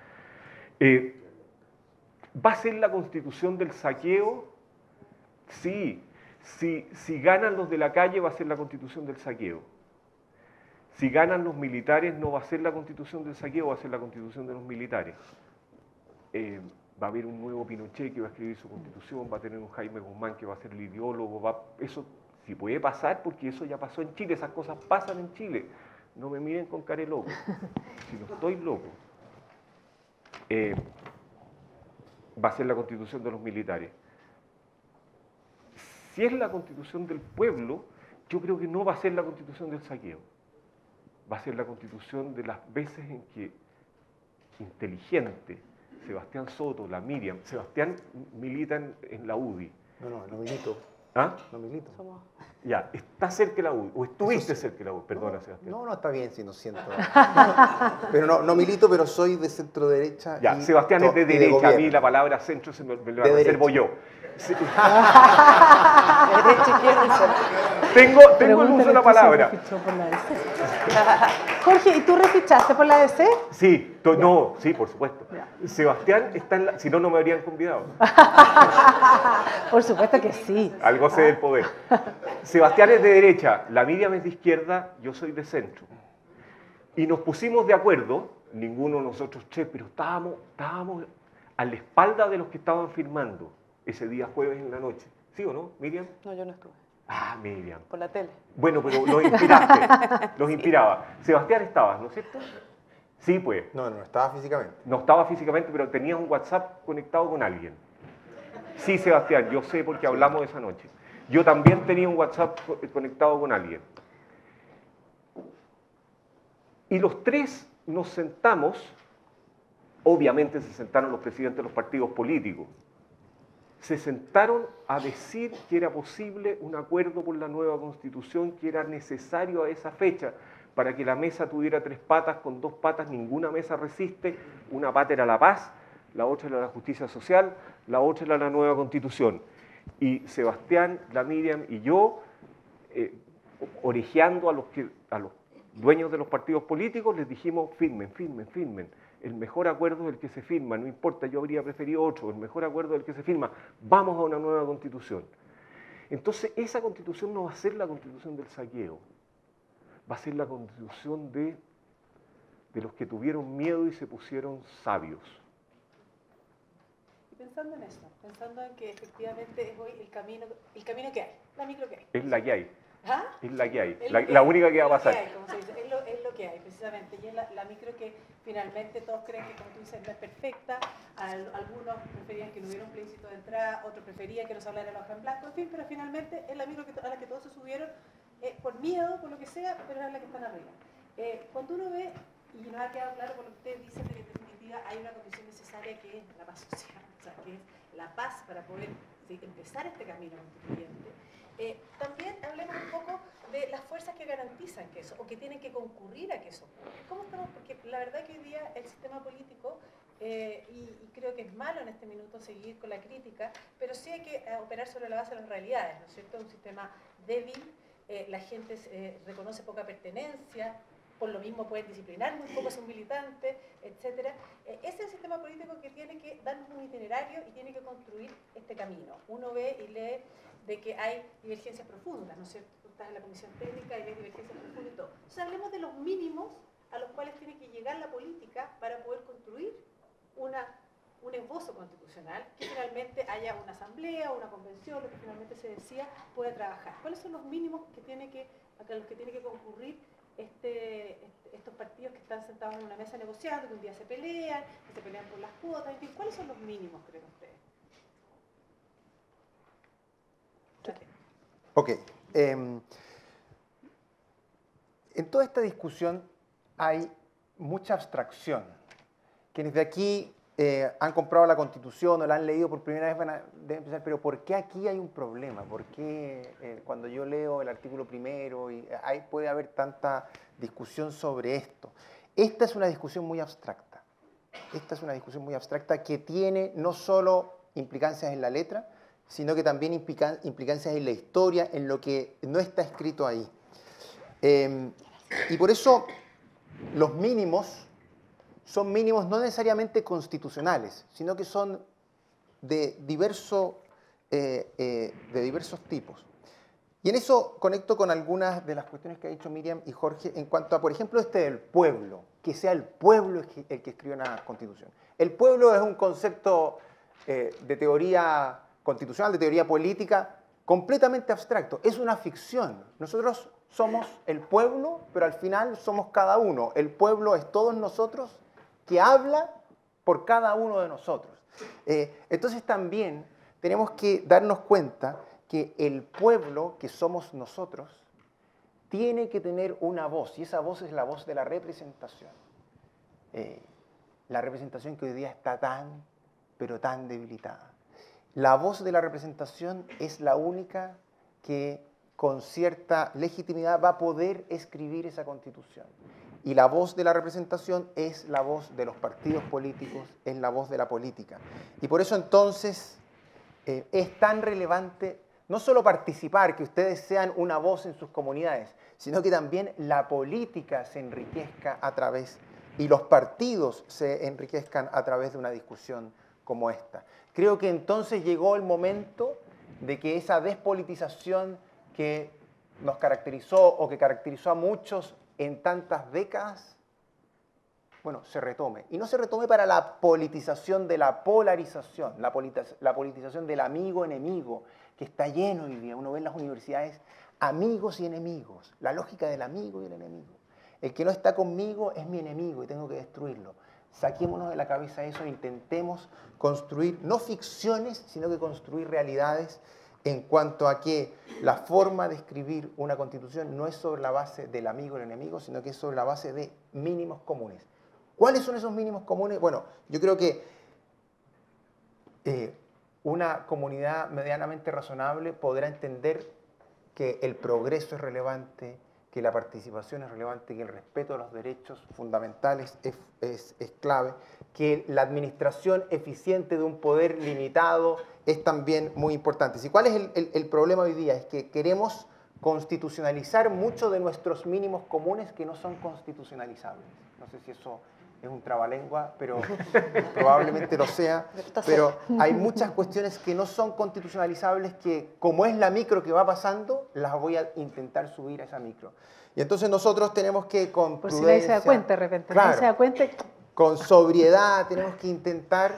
¿Va a ser la constitución del saqueo? Sí. Si ganan los de la calle, va a ser la constitución del saqueo. Si ganan los militares, no va a ser la constitución del saqueo, va a ser la constitución de los militares. Va a haber un nuevo Pinochet que va a escribir su constitución, va a tener un Jaime Guzmán que va a ser el ideólogo, eso sí puede pasar porque eso ya pasó en Chile, esas cosas pasan en Chile. No me miren con cara de loco, si no estoy loco. Va a ser la constitución de los militares. Si es la constitución del pueblo, yo creo que no va a ser la constitución del saqueo. Va a ser la constitución de las veces en que inteligente, Sebastián Soto, la Miriam, Sebastián milita en la UDI. No milito. ¿Ah? No milito. Ya, está cerca de la UDI, o estuviste cerca de la UDI, perdona, Sebastián. No, está bien, si no siento. Pero no milito, pero soy de centro derecha. Ya, Sebastián es de derecha, a mí la palabra centro se me la reservo yo. Derecha, izquierda. Tengo el uso de la palabra. Jorge, ¿y tú refichaste por la DC? Sí, sí, por supuesto. Ya. Sebastián está en la... Si no, no me habrían convidado. Por supuesto que sí. Algo sé del poder. Sebastián es de derecha, la Miriam es de izquierda, yo soy de centro. Y nos pusimos de acuerdo, ninguno de nosotros tres, pero estábamos a la espalda de los que estaban firmando ese día jueves en la noche. ¿Sí o no, Miriam? No, yo no estuve. Ah, Miriam. Por la tele. Bueno, pero los inspiraste, los inspiraba. Sebastián estabas, ¿no es cierto? Sí, pues. No estaba físicamente. No estaba físicamente, pero tenías un WhatsApp conectado con alguien. Sí, Sebastián, yo sé porque hablamos esa noche. Yo también tenía un WhatsApp conectado con alguien. Y los tres nos sentamos, obviamente se sentaron los presidentes de los partidos políticos, se sentaron a decir que era posible un acuerdo por la nueva Constitución, que era necesario a esa fecha para que la mesa tuviera 3 patas, con 2 patas ninguna mesa resiste, una pata era la paz, la otra era la justicia social, la otra era la nueva Constitución. Y Sebastián, la Miriam y yo, orejeando a los dueños de los partidos políticos, les dijimos firmen. El mejor acuerdo es el que se firma, no importa, yo habría preferido otro, el mejor acuerdo es el que se firma, vamos a una nueva constitución. Entonces, esa constitución no va a ser la constitución del saqueo, va a ser la constitución de los que tuvieron miedo y se pusieron sabios. Y pensando en eso, pensando en que efectivamente es hoy el camino que hay, la micro que hay. Es la que hay. ¿Ah? Es la que hay, la única que va a pasar. Es lo que hay, precisamente. Y es la micro que finalmente todos creen que, como tú dices, no es perfecta. Algunos preferían que no hubiera un plebiscito de entrada, otros preferían que no se hablara de la hoja en blanco, en fin, pero finalmente es la micro a la que todos se subieron por miedo, por lo que sea, pero es la que están arriba. Cuando uno ve, y nos ha quedado claro por lo que ustedes dicen, de que en definitiva hay una condición necesaria que es la paz social, o sea, que es la paz para poder empezar este camino constituyente. También hablemos un poco de las fuerzas que garantizan que eso, o que tienen que concurrir a que eso ocurra. ¿Cómo estamos? Porque la verdad que hoy día el sistema político, y creo que es malo en este minuto seguir con la crítica, pero sí hay que operar sobre la base de las realidades, ¿no es cierto? Un sistema débil, la gente reconoce poca pertenencia, por lo mismo pueden disciplinar muy poco a sus militantes, etc. Ese es el sistema político que tiene que darnos un itinerario y tiene que construir este camino. Uno ve y lee de que hay divergencias profundas, ¿no es cierto? Tú estás en la comisión técnica y ves divergencias profundas y todo. Entonces hablemos de los mínimos a los cuales tiene que llegar la política para poder construir un esbozo constitucional, que finalmente haya una asamblea, una convención, lo que finalmente se decía, pueda trabajar. ¿Cuáles son los mínimos a los que tiene que concurrir estos partidos que están sentados en una mesa negociando, que un día se pelean por las cuotas, en fin, ¿cuáles son los mínimos, creen ustedes? Ok. En toda esta discusión hay mucha abstracción. Quienes de aquí han comprado la Constitución o la han leído por primera vez deben pensar, pero ¿por qué aquí hay un problema? ¿Por qué cuando yo leo el artículo primero puede haber tanta discusión sobre esto? esta es una discusión muy abstracta. Esta es una discusión muy abstracta que tiene no solo implicancias en la letra, sino que también implicancias en la historia, en lo que no está escrito ahí. Y por eso los mínimos son mínimos no necesariamente constitucionales, sino que son de diversos tipos. Y en eso conecto con algunas de las cuestiones que ha dicho Miriam y Jorge en cuanto a, por ejemplo, del pueblo, que sea el pueblo el que escribe una constitución. El pueblo es un concepto de teoría constitucional, de teoría política, completamente abstracto. Es una ficción. Nosotros somos el pueblo, pero al final somos cada uno. El pueblo es todos nosotros que habla por cada uno de nosotros. Entonces también tenemos que darnos cuenta que el pueblo, que somos nosotros, tiene que tener una voz, y esa voz es la voz de la representación. La representación que hoy día está tan, pero tan debilitada. La voz de la representación es la única que con cierta legitimidad va a poder escribir esa Constitución. Y la voz de la representación es la voz de los partidos políticos, es la voz de la política. Y por eso entonces es tan relevante no solo participar, que ustedes sean una voz en sus comunidades, sino que también la política se enriquezca a través, y los partidos se enriquezcan a través de una discusión como esta. Creo que entonces llegó el momento de que esa despolitización que nos caracterizó o que caracterizó a muchos en tantas décadas, bueno, se retome. Y no se retome para la politización de la polarización, la politización del amigo-enemigo, que está lleno hoy día. Uno ve en las universidades amigos y enemigos, la lógica del amigo y el enemigo. El que no está conmigo es mi enemigo y tengo que destruirlo. Saquémonos de la cabeza eso e intentemos construir, no ficciones, sino que construir realidades en cuanto a que la forma de escribir una constitución no es sobre la base del amigo y el enemigo, sino que es sobre la base de mínimos comunes. ¿Cuáles son esos mínimos comunes? Bueno, yo creo que una comunidad medianamente razonable podrá entender que el progreso es relevante, que la participación es relevante, que el respeto a los derechos fundamentales es clave, que la administración eficiente de un poder limitado es también muy importante. ¿Y cuál es el problema hoy día? Es que queremos constitucionalizar muchos de nuestros mínimos comunes que no son constitucionalizables. No sé si eso es un trabalengua, pero probablemente lo sea. Pero hay muchas cuestiones que no son constitucionalizables que, como es la micro que va pasando, las voy a intentar subir a esa micro. Y entonces nosotros tenemos que, con por prudencia, si nadie se da cuenta de repente, claro, nadie se da cuenta. con sobriedad, tenemos que intentar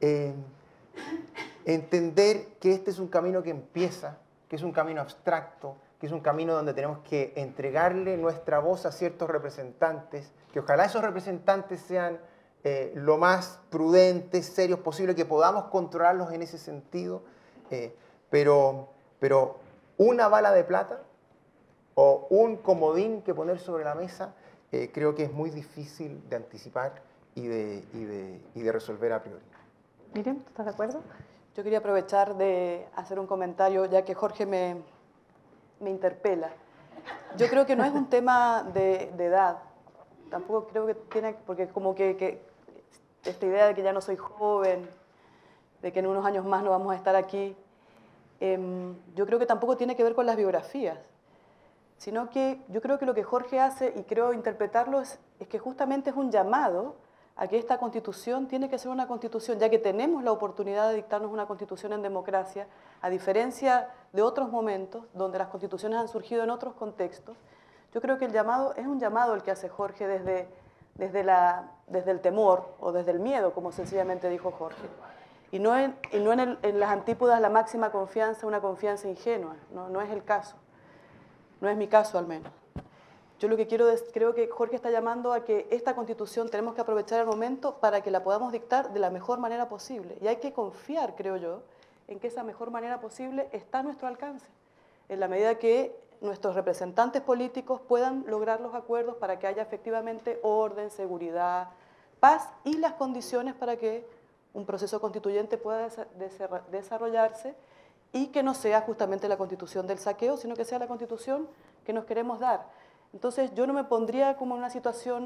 entender que este es un camino que empieza, que es un camino abstracto, que es un camino donde tenemos que entregarle nuestra voz a ciertos representantes, que ojalá esos representantes sean lo más prudentes, serios posible, que podamos controlarlos en ese sentido, pero una bala de plata o un comodín que poner sobre la mesa creo que es muy difícil de anticipar y de resolver a priori. Miriam, ¿tú estás de acuerdo? Yo quería aprovechar de hacer un comentario, ya que Jorge me interpela. Yo creo que no es un tema de edad, tampoco creo que tiene, porque como que esta idea de que ya no soy joven, de que en unos años más no vamos a estar aquí, yo creo que tampoco tiene que ver con las biografías, sino que yo creo que lo que Jorge hace, y creo interpretarlo, es que justamente es un llamado a que esta Constitución tiene que ser una Constitución, ya que tenemos la oportunidad de dictarnos una Constitución en democracia, a diferencia de otros momentos donde las Constituciones han surgido en otros contextos. Yo creo que el llamado es un llamado el que hace Jorge desde el temor o desde el miedo, como sencillamente dijo Jorge, y no en las antípodas la máxima confianza, una confianza ingenua, no es el caso, no es mi caso al menos. Yo lo que creo que Jorge está llamando a que esta Constitución tenemos que aprovechar el momento para que la podamos dictar de la mejor manera posible. Y hay que confiar, creo yo, en que esa mejor manera posible está a nuestro alcance, en la medida que nuestros representantes políticos puedan lograr los acuerdos para que haya efectivamente orden, seguridad, paz y las condiciones para que un proceso constituyente pueda desarrollarse y que no sea justamente la Constitución del saqueo, sino que sea la Constitución que nos queremos dar. Entonces yo no me pondría como en una situación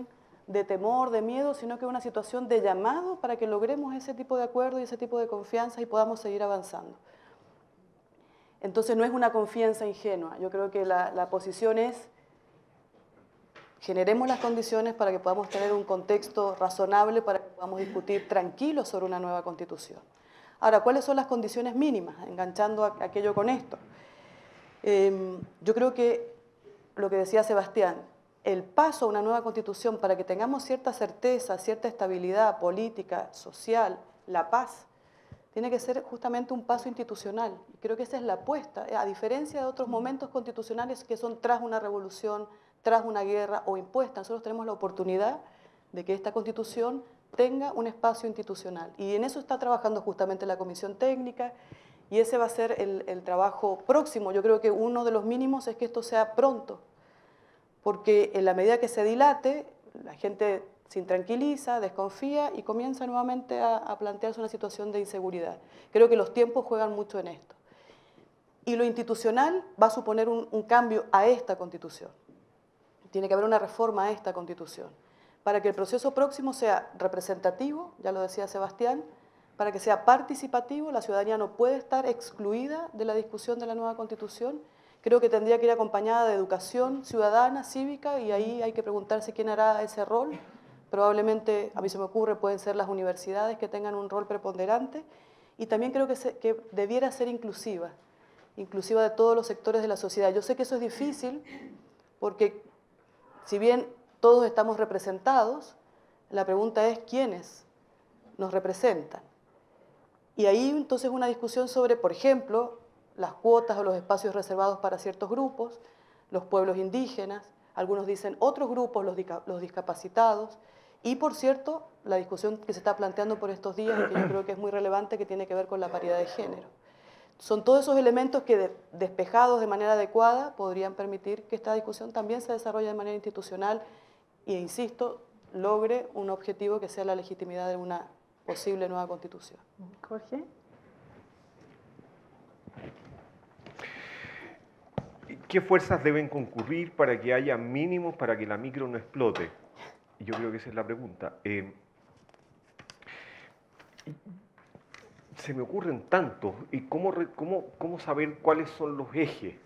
de temor, de miedo, sino que es una situación de llamado para que logremos ese tipo de acuerdo y ese tipo de confianza y podamos seguir avanzando. Entonces no es una confianza ingenua, yo creo que la posición es generemos las condiciones para que podamos tener un contexto razonable para que podamos discutir tranquilos sobre una nueva Constitución. Ahora, ¿cuáles son las condiciones mínimas? Enganchando aquello con esto. Yo creo que lo que decía Sebastián, el paso a una nueva Constitución para que tengamos cierta certeza, cierta estabilidad política, social, la paz, tiene que ser justamente un paso institucional. Creo que esa es la apuesta, a diferencia de otros momentos constitucionales que son tras una revolución, tras una guerra o impuesta. Nosotros tenemos la oportunidad de que esta Constitución tenga un espacio institucional. Y en eso está trabajando justamente la Comisión Técnica y ese va a ser el trabajo próximo. Yo creo que uno de los mínimos es que esto sea pronto, porque en la medida que se dilate, la gente se intranquiliza, desconfía y comienza nuevamente a plantearse una situación de inseguridad. Creo que los tiempos juegan mucho en esto. Y lo institucional va a suponer un cambio a esta Constitución. Tiene que haber una reforma a esta Constitución, para que el proceso próximo sea representativo, ya lo decía Sebastián, para que sea participativo, la ciudadanía no puede estar excluida de la discusión de la nueva Constitución. Creo que tendría que ir acompañada de educación ciudadana, cívica, y ahí hay que preguntarse quién hará ese rol. Probablemente, a mí se me ocurre, pueden ser las universidades que tengan un rol preponderante, y también creo que debiera ser inclusiva de todos los sectores de la sociedad. Yo sé que eso es difícil, porque si bien todos estamos representados, la pregunta es quiénes nos representan. Y ahí entonces una discusión sobre, por ejemplo, las cuotas o los espacios reservados para ciertos grupos, los pueblos indígenas, algunos dicen otros grupos, los discapacitados, y por cierto, la discusión que se está planteando por estos días y que yo creo que es muy relevante, que tiene que ver con la paridad de género. Son todos esos elementos que despejados de manera adecuada podrían permitir que esta discusión también se desarrolle de manera institucional e, insisto, logre un objetivo que sea la legitimidad de una posible nueva Constitución. Jorge. ¿Qué fuerzas deben concurrir para que haya mínimos para que la micro no explote? Yo creo que esa es la pregunta. Se me ocurren tantos, y cómo saber cuáles son los ejes.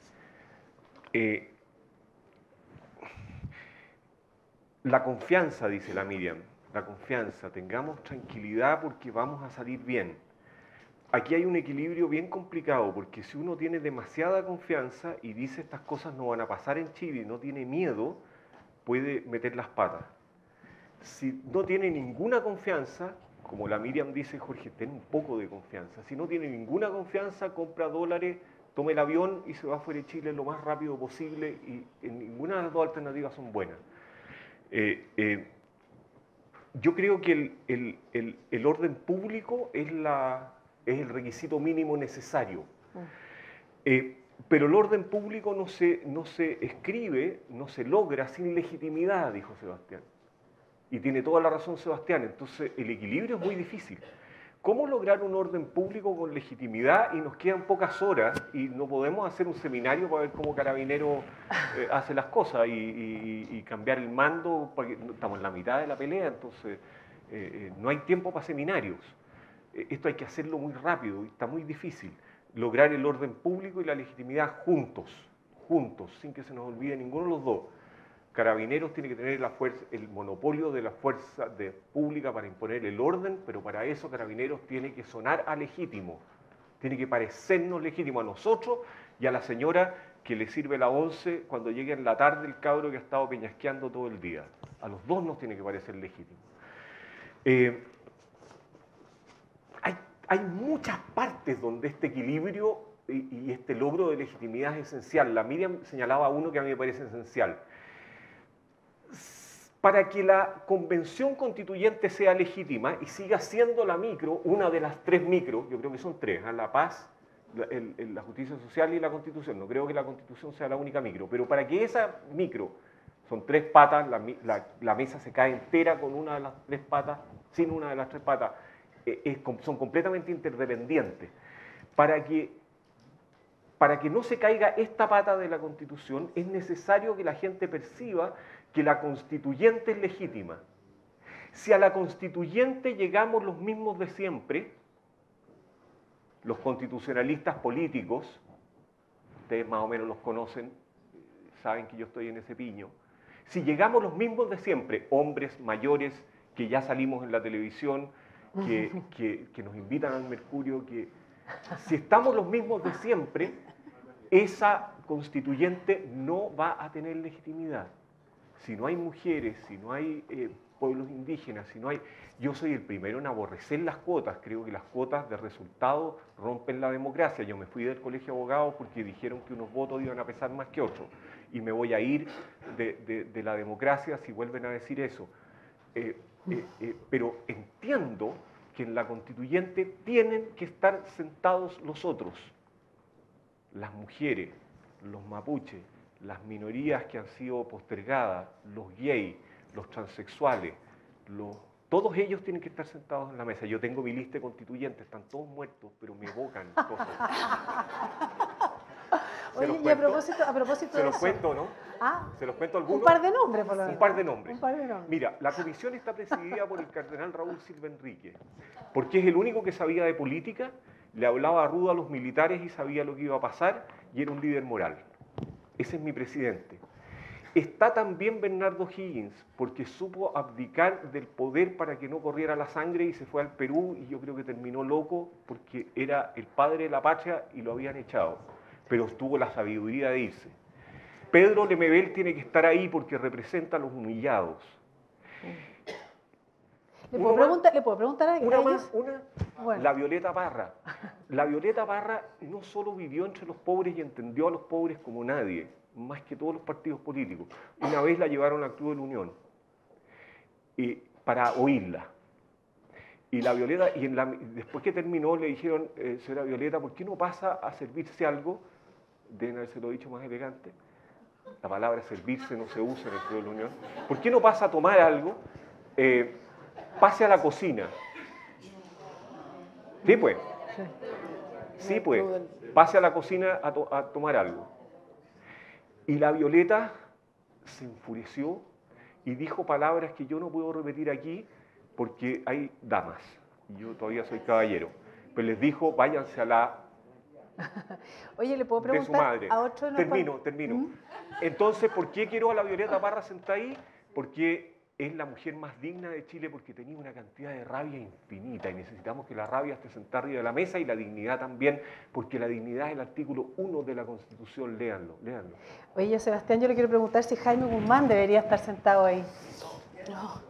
La confianza, dice la Miriam, la confianza, tengamos tranquilidad porque vamos a salir bien. Aquí hay un equilibrio bien complicado, porque si uno tiene demasiada confianza y dice estas cosas no van a pasar en Chile y no tiene miedo, puede meter las patas. Si no tiene ninguna confianza, como la Miriam dice, Jorge, ten un poco de confianza. Si no tiene ninguna confianza, compra dólares, tome el avión y se va fuera de Chile lo más rápido posible, y ninguna de las dos alternativas son buenas. Yo creo que el orden público es el requisito mínimo necesario. Pero el orden público no se escribe, no se logra sin legitimidad, dijo Sebastián. Y tiene toda la razón Sebastián. Entonces el equilibrio es muy difícil. ¿Cómo lograr un orden público con legitimidad? Y nos quedan pocas horas y no podemos hacer un seminario para ver cómo Carabineros hace las cosas y cambiar el mando, porque estamos en la mitad de la pelea, entonces no hay tiempo para seminarios. Esto hay que hacerlo muy rápido y está muy difícil. Lograr el orden público y la legitimidad juntos, sin que se nos olvide ninguno de los dos. Carabineros tiene que tener el monopolio de la fuerza pública para imponer el orden, pero para eso Carabineros tiene que sonar a legítimo, tiene que parecernos legítimo a nosotros y a la señora que le sirve la 11 cuando llegue en la tarde el cabro que ha estado peñasqueando todo el día. A los dos nos tiene que parecer legítimo. Hay muchas partes donde este equilibrio y este logro de legitimidad es esencial. La Miriam señalaba uno que a mí me parece esencial. Para que la convención constituyente sea legítima y siga siendo la micro, una de las tres micros, yo creo que son tres, la paz, la justicia social y la constitución. No creo que la constitución sea la única micro, pero para que esa micro, son tres patas, la mesa se cae entera con una de las tres patas, sin una de las tres patas, son completamente interdependientes. Para que para que no se caiga esta pata de la Constitución, es necesario que la gente perciba que la constituyente es legítima. Si a la constituyente llegamos los mismos de siempre, los constitucionalistas políticos, ustedes más o menos los conocen, saben que yo estoy en ese piño, si llegamos los mismos de siempre, hombres mayores que ya salimos en la televisión, que nos invitan al Mercurio, si estamos los mismos de siempre, esa constituyente no va a tener legitimidad. Si no hay mujeres, si no hay pueblos indígenas, si no hay... Yo soy el primero en aborrecer las cuotas, creo que las cuotas de resultado rompen la democracia. Yo me fui del colegio de abogados porque dijeron que unos votos iban a pesar más que otros, y me voy a ir de la democracia si vuelven a decir eso. Pero entiendo que en la constituyente tienen que estar sentados los otros, las mujeres, los mapuches, las minorías que han sido postergadas, los gays, los transexuales, todos ellos tienen que estar sentados en la mesa. Yo tengo mi lista de constituyentes, están todos muertos, pero me evocan cosas. Oye, y a propósito ¿Se de los eso. cuento, no? Ah, ¿Se los cuento algunos? un par de nombres, por lo menos. Un par de nombres. Un par de nombres. Mira, la comisión está presidida por el cardenal Raúl Silva Enríquez, porque es el único que sabía de política, le hablaba rudo a los militares y sabía lo que iba a pasar, y era un líder moral. Ese es mi presidente. Está también Bernardo Higgins, porque supo abdicar del poder para que no corriera la sangre y se fue al Perú, y yo creo que terminó loco porque era el padre de la patria y lo habían echado, pero tuvo la sabiduría de irse. Pedro Lemebel tiene que estar ahí porque representa a los humillados. ¿Le puedo preguntar a Una ellos? más, Bueno. la Violeta Parra. La Violeta Parra no solo vivió entre los pobres y entendió a los pobres como nadie, más que todos los partidos políticos. Una vez la llevaron al Club de la Unión para oírla. Y la Violeta, después que terminó, le dijeron, señora Violeta, ¿por qué no pasa a servirse algo? Deben habérselo dicho más elegante. La palabra servirse no se usa en el Club de la Unión. ¿Por qué no pasa a tomar algo? Pase a la cocina. Sí, pues. Sí, pues. Pase a la cocina a tomar algo. Y la Violeta se enfureció y dijo palabras que yo no puedo repetir aquí porque hay damas. Y yo todavía soy caballero. Pero les dijo, váyanse a la... Oye, ¿le puedo de su preguntar madre. a otro de los Termino. Entonces, ¿por qué quiero a la Violeta Parra sentada ahí? Porque es la mujer más digna de Chile, porque tenía una cantidad de rabia infinita y necesitamos que la rabia esté sentada arriba de la mesa y la dignidad también, porque la dignidad es el artículo 1 de la Constitución. Léanlo. Oye, Sebastián, yo le quiero preguntar si Jaime Guzmán debería estar sentado ahí. No.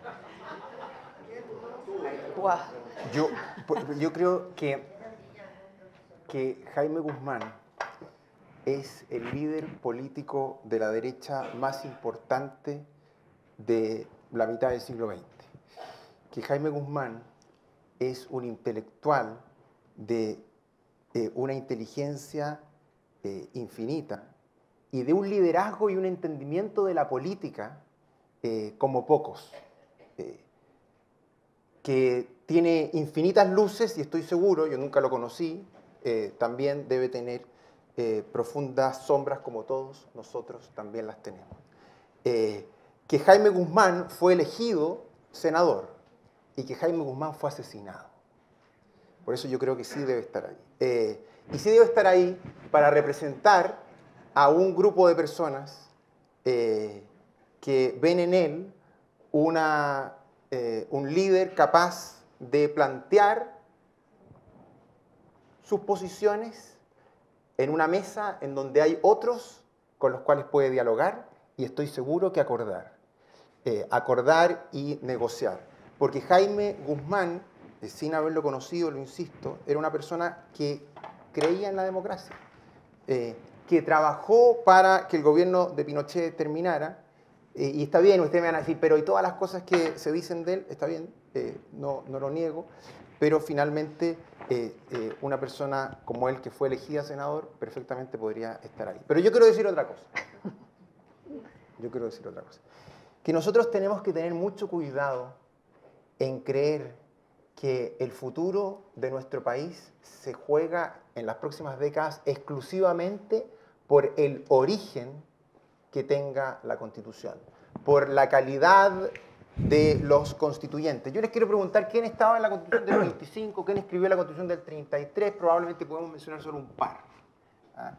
Guau. Yo creo que Jaime Guzmán es el líder político de la derecha más importante de la mitad del siglo XX. Que Jaime Guzmán es un intelectual de una inteligencia infinita y de un liderazgo y un entendimiento de la política como pocos. Que tiene infinitas luces y estoy seguro, yo nunca lo conocí, también debe tener profundas sombras como todos nosotros también las tenemos. Que Jaime Guzmán fue elegido senador y que Jaime Guzmán fue asesinado. Por eso yo creo que sí debe estar ahí. Y sí debe estar ahí para representar a un grupo de personas que ven en él un líder capaz de plantear sus posiciones en una mesa en donde hay otros con los cuales puede dialogar y estoy seguro que acordar y negociar. Porque Jaime Guzmán, sin haberlo conocido, lo insisto, era una persona que creía en la democracia, que trabajó para que el gobierno de Pinochet terminara, y está bien, ustedes me van a decir, pero y todas las cosas que se dicen de él, está bien, no lo niego, pero finalmente una persona como él que fue elegida senador perfectamente podría estar ahí. Pero yo quiero decir otra cosa. Que nosotros tenemos que tener mucho cuidado en creer que el futuro de nuestro país se juega en las próximas décadas exclusivamente por el origen que tenga la Constitución, por la calidad de los constituyentes. Yo les quiero preguntar quién estaba en la Constitución del 25, quién escribió la Constitución del 33, probablemente podemos mencionar solo un par. ¿Ah?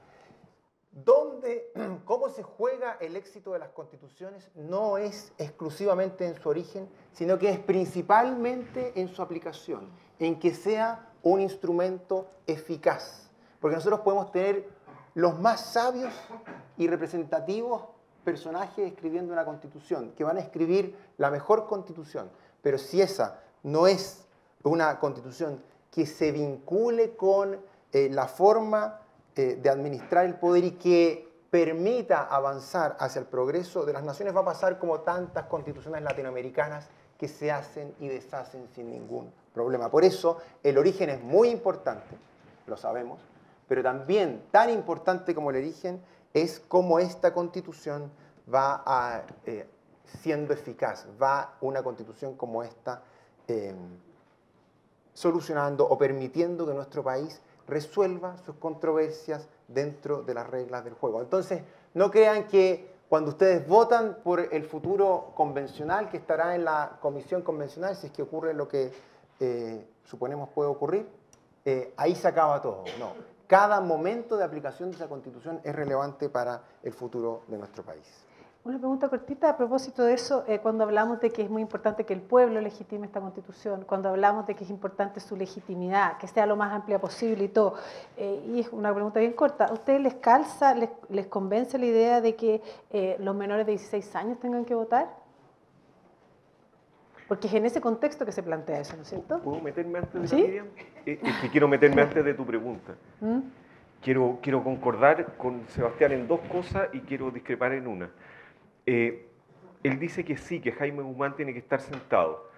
Cómo se juega el éxito de las constituciones no es exclusivamente en su origen, sino que es principalmente en su aplicación, en que sea un instrumento eficaz. Porque nosotros podemos tener los más sabios y representativos personajes escribiendo una constitución, que van a escribir la mejor constitución, pero si esa no es una constitución que se vincule con la forma de administrar el poder y que permita avanzar hacia el progreso de las naciones, va a pasar como tantas constituciones latinoamericanas que se hacen y deshacen sin ningún problema. Por eso el origen es muy importante, lo sabemos, pero también tan importante como el origen es cómo esta constitución va siendo eficaz, va una constitución como esta solucionando o permitiendo que nuestro país resuelva sus controversias dentro de las reglas del juego. Entonces, no crean que cuando ustedes votan por el futuro convencional que estará en la comisión convencional, si es que ocurre lo que suponemos puede ocurrir, ahí se acaba todo. No, cada momento de aplicación de esa Constitución es relevante para el futuro de nuestro país. Una pregunta cortita a propósito de eso, cuando hablamos de que es muy importante que el pueblo legitime esta Constitución, cuando hablamos de que es importante su legitimidad, que sea lo más amplia posible y todo, y es una pregunta bien corta, ¿a ustedes les calza, les convence la idea de que los menores de 16 años tengan que votar? Porque es en ese contexto que se plantea eso, ¿no es cierto? ¿Puedo meterme antes de ¿Sí? Miriam? Es que quiero meterme antes de tu pregunta. Quiero concordar con Sebastián en dos cosas y quiero discrepar en una. Él dice que sí, que Jaime Guzmán tiene que estar sentado,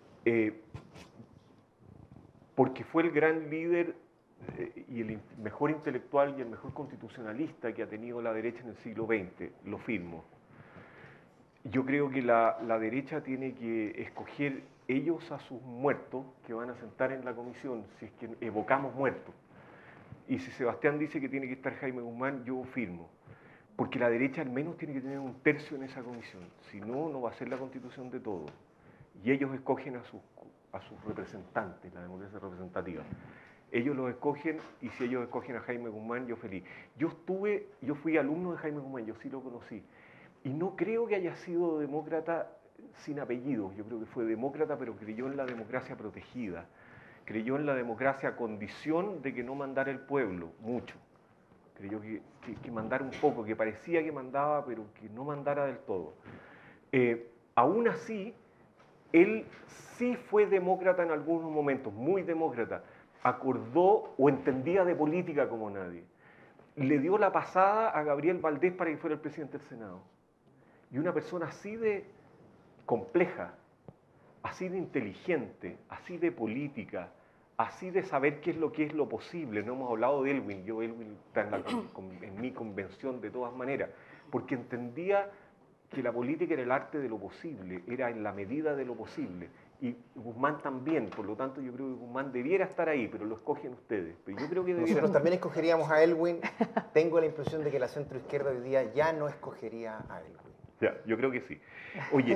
porque fue el gran líder y el mejor intelectual y el mejor constitucionalista que ha tenido la derecha en el siglo XX, lo firmo. Yo creo que la derecha tiene que escoger ellos a sus muertos que van a sentar en la comisión, si es que evocamos muertos. Y si Sebastián dice que tiene que estar Jaime Guzmán, yo firmo. Porque la derecha al menos tiene que tener un tercio en esa comisión. Si no, no va a ser la constitución de todos. Y ellos escogen a sus representantes, la democracia representativa. Ellos los escogen y si ellos escogen a Jaime Guzmán, yo feliz. Yo fui alumno de Jaime Guzmán, yo sí lo conocí. Y no creo que haya sido demócrata sin apellidos. Yo creo que fue demócrata, pero creyó en la democracia protegida. Creyó en la democracia a condición de que no mandara el pueblo, mucho. Creyó que mandara un poco, que parecía que mandaba, pero que no mandara del todo. Aún así, él sí fue demócrata en algunos momentos, muy demócrata. Acordó o entendía de política como nadie. Le dio la pasada a Gabriel Valdés para que fuera el presidente del Senado. Y una persona así de compleja, así de inteligente, así de política, así de saber qué es lo posible. No hemos hablado de Elwin, Elwin está en mi convención de todas maneras, porque entendía que la política era el arte de lo posible, era en la medida de lo posible. Y Guzmán también, por lo tanto yo creo que Guzmán debiera estar ahí, pero lo escogen ustedes. Pero yo creo que nosotros también escogeríamos a Elwin. Tengo la impresión de que la centroizquierda hoy día ya no escogería a Elwin. Ya, yo creo que sí. Oye,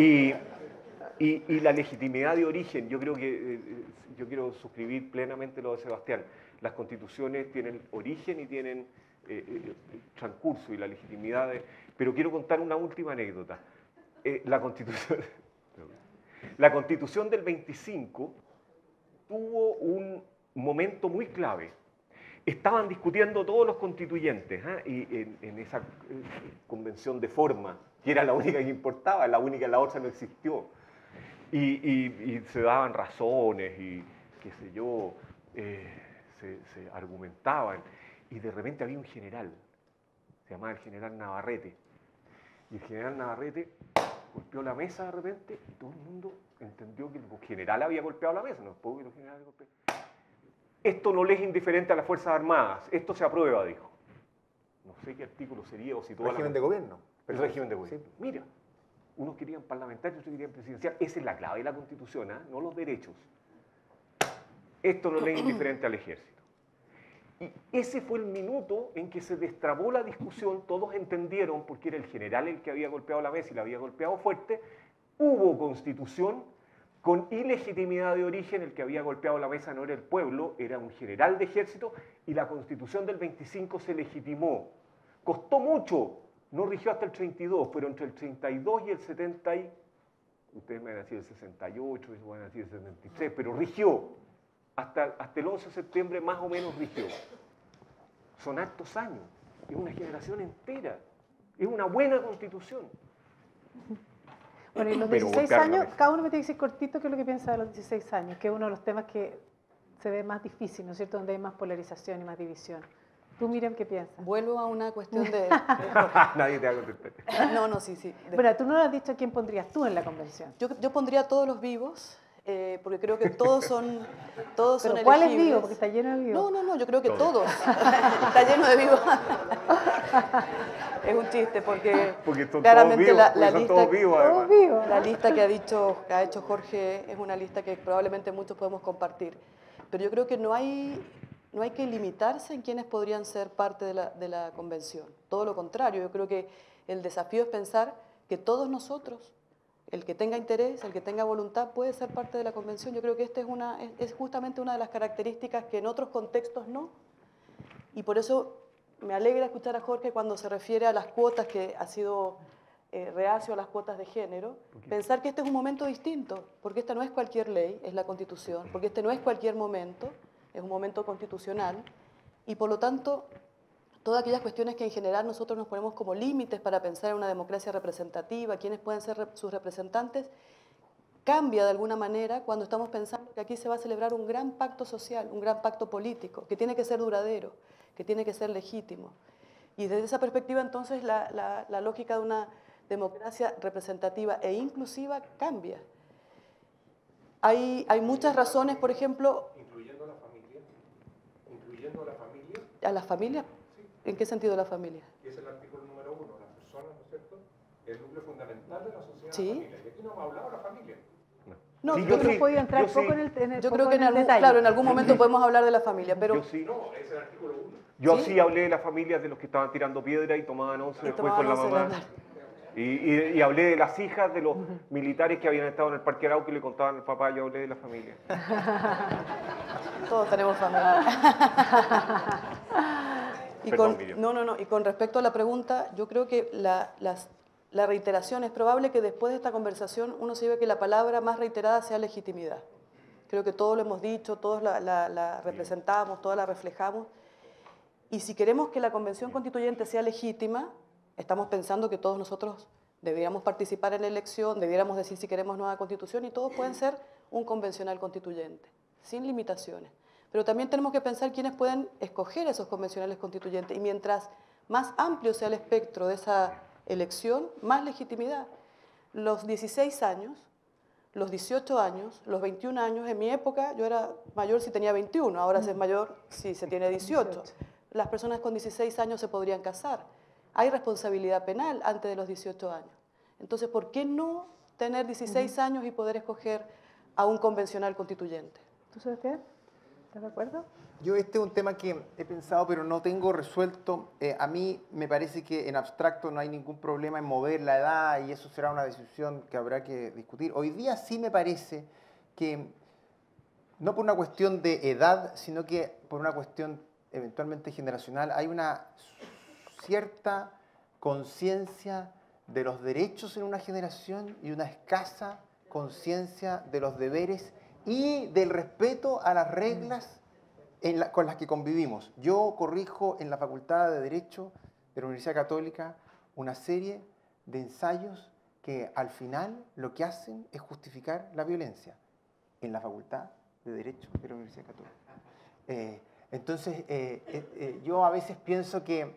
y la legitimidad de origen, yo quiero suscribir plenamente lo de Sebastián. Las constituciones tienen origen y tienen transcurso y la legitimidad pero quiero contar una última anécdota. La constitución del 25 tuvo un momento muy clave. Estaban discutiendo todos los constituyentes y en esa convención de forma, que era la única que importaba, la otra no existió. Y se daban razones y qué sé yo, se argumentaban. Y de repente había un general, se llamaba el general Navarrete. Y el general Navarrete golpeó la mesa de repente y todo el mundo entendió que el general había golpeado la mesa. No puedo que los generales golpeen. Esto no le es indiferente a las Fuerzas Armadas, esto se aprueba, dijo. No sé qué artículo sería o si todo. ¿El régimen de gobierno? El régimen de gobierno. Sí. Mira. Unos querían parlamentarios, otros querían presidencial. Esa es la clave de la Constitución, no los derechos. esto no le es indiferente al ejército. Y ese fue el minuto en que se destrabó la discusión, todos entendieron, porque era el general el que había golpeado la mesa y la había golpeado fuerte, hubo constitución con ilegitimidad de origen, el que había golpeado la mesa no era el pueblo, era un general de ejército, y la constitución del 25 se legitimó. Costó mucho, no rigió hasta el 32, pero entre el 32 y el 70, ustedes me van a decir el 68, eso van a decir el 73, pero rigió. Hasta el 11 de septiembre más o menos rigió. Son hartos años, es una generación entera, es una buena constitución. Bueno, y los Pero 16 golpearon la años, mesa. cada uno me tiene que decir cortito qué es lo que piensa de los 16 años, que es uno de los temas que se ve más difícil, ¿no es cierto?, donde hay más polarización y más división. Tú, Miriam, ¿qué piensas? Vuelvo a una cuestión de... Nadie te va a contestar. No, sí. Bueno, tú no nos has dicho a quién pondrías tú en la convención. Yo pondría a todos los vivos, porque creo que todos son ¿Pero cuál es elegibles. vivo? Porque está lleno de vivos. No, yo creo que Todos. todos. Está lleno de vivos. Es un chiste, porque Porque son claramente todos vivos, la son lista, todos vivos, Todos además. vivos. la lista que ha hecho Jorge es una lista que probablemente muchos podemos compartir. Pero yo creo que no hay que limitarse en quienes podrían ser parte de la convención. Todo lo contrario, yo creo que el desafío es pensar que todos nosotros, el que tenga interés, el que tenga voluntad, puede ser parte de la convención. Yo creo que esta es justamente una de las características que en otros contextos no. Y por eso me alegra escuchar a Jorge cuando se refiere a las cuotas, que ha sido reacio a las cuotas de género, pensar que este es un momento distinto, porque esta no es cualquier ley, es la Constitución, porque este no es cualquier momento, es un momento constitucional, y por lo tanto, todas aquellas cuestiones que en general nosotros nos ponemos como límites para pensar en una democracia representativa, quiénes pueden ser sus representantes, cambia de alguna manera cuando estamos pensando que aquí se va a celebrar un gran pacto social, un gran pacto político, que tiene que ser duradero, que tiene que ser legítimo. Y desde esa perspectiva, entonces, la lógica de una democracia representativa e inclusiva cambia. Hay muchas razones, por ejemplo... ¿Incluyendo a la familia? ¿Incluyendo a la familia? ¿A las familias? Sí. ¿En qué sentido la familia? Que es el artículo número 1, las personas, ¿no es cierto? El núcleo fundamental de la sociedad Sí. es la familia. Y aquí no hemos hablado de la familia. No, Sí, yo Yo creo- hemos podido entrar yo poco sí. en el Yo poco creo que en el detalle. claro, en algún momento podemos hablar de la familia, pero Yo sí. No, es el artículo 1. Yo ¿Sí? sí hablé de las familias de los que estaban tirando piedra y tomaban once Y después tomaban con la once mamá. la noche. Y hablé de las hijas de los militares que habían estado en el Parque Arauco y le contaban al papá, yo hablé de la familia. todos tenemos familia. Perdón, Miriam. Y con respecto a la pregunta, yo creo que la reiteración, es probable que después de esta conversación uno se lleve que la palabra más reiterada sea legitimidad. Creo que todos lo hemos dicho, todos la representamos, todos la reflejamos. Y si queremos que la Convención Constituyente sea legítima, estamos pensando que todos nosotros deberíamos participar en la elección, debiéramos decir si queremos nueva Constitución, y todos pueden ser un convencional constituyente, sin limitaciones. Pero también tenemos que pensar quiénes pueden escoger esos convencionales constituyentes, y mientras más amplio sea el espectro de esa elección, más legitimidad. Los 16 años, los 18 años, los 21 años, en mi época yo era mayor si tenía 21, ahora se es mayor si se tiene 18. Las personas con 16 años se podrían casar. Hay responsabilidad penal antes de los 18 años. Entonces, ¿por qué no tener 16 años y poder escoger a un convencional constituyente? ¿Tú, Sebastián? ¿Estás de acuerdo? Yo este es un tema que he pensado pero no tengo resuelto. A mí me parece que en abstracto no hay ningún problema en mover la edad y eso será una decisión que habrá que discutir. Hoy día sí me parece que, no por una cuestión de edad, sino que por una cuestión eventualmente generacional, hay una cierta conciencia de los derechos en una generación y una escasa conciencia de los deberes y del respeto a las reglas con las que convivimos. Yo corrijo en la Facultad de Derecho de la Universidad Católica una serie de ensayos que al final lo que hacen es justificar la violencia en la Facultad de Derecho de la Universidad Católica. Entonces, yo a veces pienso que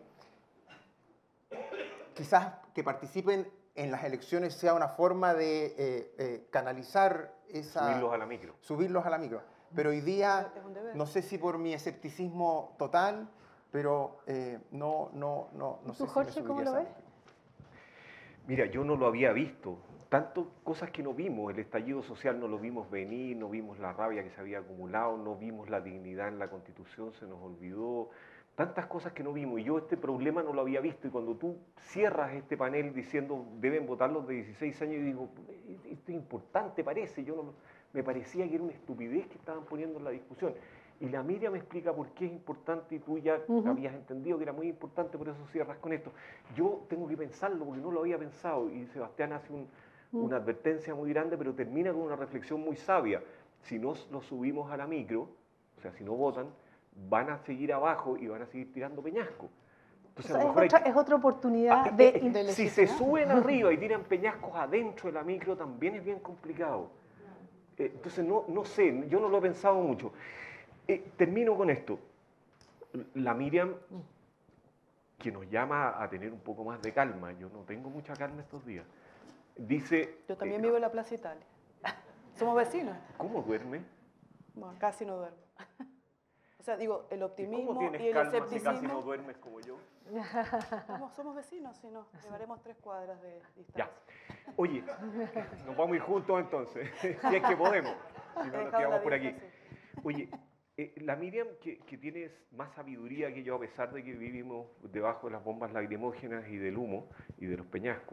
quizás que participen en las elecciones sea una forma de canalizar esa... Subirlos a la micro. Subirlos a la micro. Pero hoy día, Es un deber. no sé si por mi escepticismo total, pero no sé ¿Tú, si Jorge, me cómo subiría lo a esa ves? micro. Mira, yo no lo había visto tantas cosas que no vimos. El estallido social no lo vimos venir, no vimos la rabia que se había acumulado, no vimos la dignidad en la Constitución, se nos olvidó. Tantas cosas que no vimos, y yo este problema no lo había visto, y cuando tú cierras este panel diciendo deben votar los de 16 años, yo digo, esto es importante parece, me parecía que era una estupidez que estaban poniendo en la discusión. Y la Miriam me explica por qué es importante, y tú ya habías entendido que era muy importante, por eso cierras con esto. Yo tengo que pensarlo porque no lo había pensado, y Sebastián hace una advertencia muy grande, pero termina con una reflexión muy sabia. Si no lo subimos a la micro, o sea, si no votan, van a seguir abajo y van a seguir tirando peñasco. Entonces, a lo mejor es otra oportunidad si se suben arriba y tiran peñascos adentro de la micro, también es bien complicado. Entonces, no sé, yo no lo he pensado mucho. Termino con esto. La Miriam, que nos llama a tener un poco más de calma, yo no tengo mucha calma estos días, dice... Yo también vivo en la Plaza Italia. Somos vecinos. ¿Cómo duerme? Bueno, casi no duermo. O sea, digo, el optimismo ¿Cómo tienes y el calma escepticismo. si casi no duermes como yo? Somos vecinos, si no, llevaremos 3 cuadras de distancia. Ya. Oye, nos vamos a ir juntos entonces, si es que podemos, si no nos quedamos por aquí. Oye, la Miriam, que tiene más sabiduría que yo, a pesar de que vivimos debajo de las bombas lacrimógenas y del humo y de los peñascos,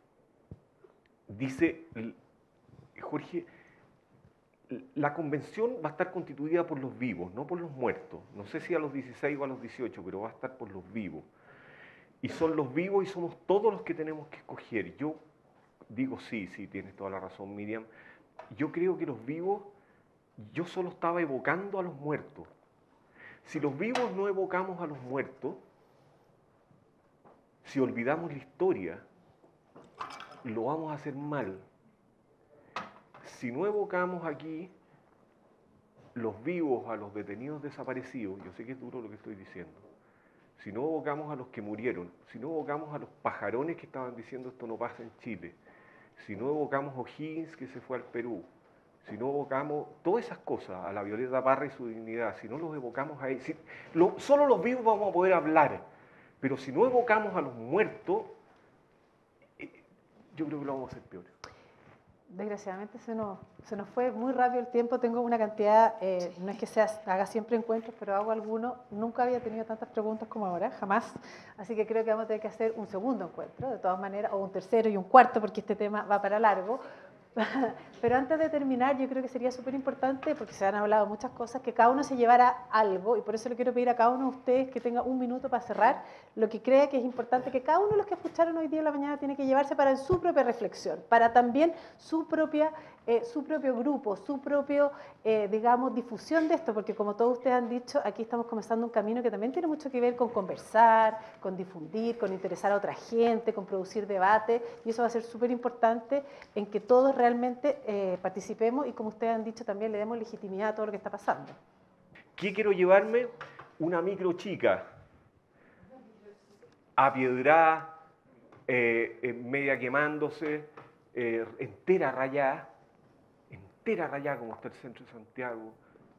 dice, Jorge, la convención va a estar constituida por los vivos, no por los muertos. No sé si a los 16 o a los 18, pero va a estar por los vivos. Y son los vivos y somos todos los que tenemos que escoger. Yo digo sí, tienes toda la razón, Miriam. Yo creo que los vivos, yo solo estaba evocando a los muertos. Si los vivos no evocamos a los muertos, si olvidamos la historia, lo vamos a hacer mal. Si no evocamos aquí los vivos a los detenidos desaparecidos, yo sé que es duro lo que estoy diciendo, si no evocamos a los que murieron, si no evocamos a los pajarones que estaban diciendo esto no pasa en Chile, si no evocamos a O'Higgins que se fue al Perú, si no evocamos todas esas cosas, a la Violeta Parra y su dignidad, si no los evocamos a ellos, solo los vivos vamos a poder hablar, pero si no evocamos a los muertos, yo creo que lo vamos a hacer peor. Desgraciadamente se nos fue muy rápido el tiempo. Tengo una cantidad, no es que haga siempre encuentros, pero hago algunos. Nunca había tenido tantas preguntas como ahora, jamás. Así que creo que vamos a tener que hacer un segundo encuentro, de todas maneras, o un tercero y un cuarto, porque este tema va para largo. Pero antes de terminar, yo creo que sería súper importante, porque se han hablado muchas cosas, que cada uno se llevara algo, y por eso le quiero pedir a cada uno de ustedes que tenga un minuto para cerrar, lo que crea que es importante, que cada uno de los que escucharon hoy día en la mañana tiene que llevarse para su propia reflexión, para también su propio grupo, su propio, digamos, difusión de esto, porque como todos ustedes han dicho, aquí estamos comenzando un camino que también tiene mucho que ver con conversar, con difundir, con interesar a otra gente, con producir debate, y eso va a ser súper importante en que todos realmente participemos y, como ustedes han dicho, también le demos legitimidad a todo lo que está pasando. ¿Qué quiero llevarme? Una micro chica, apiedrada, media quemándose, entera rayada como está el centro de Santiago,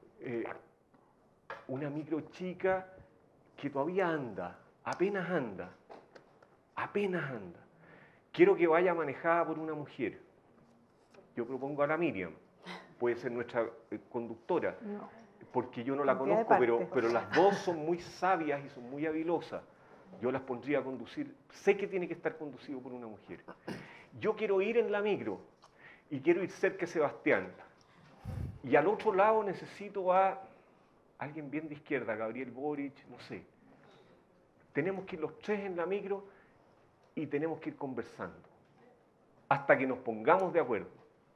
una micro chica que todavía anda, apenas anda. Quiero que vaya manejada por una mujer. Yo propongo a la Miriam, puede ser nuestra conductora, porque yo no la conozco, pero las dos son muy sabias y son muy habilosas. Yo las pondría a conducir, sé que tiene que estar conducido por una mujer. Yo quiero ir en la micro y quiero ir cerca de Sebastián. Y al otro lado necesito a alguien bien de izquierda, Gabriel Boric, no sé. Tenemos que ir los tres en la micro y tenemos que ir conversando hasta que nos pongamos de acuerdo.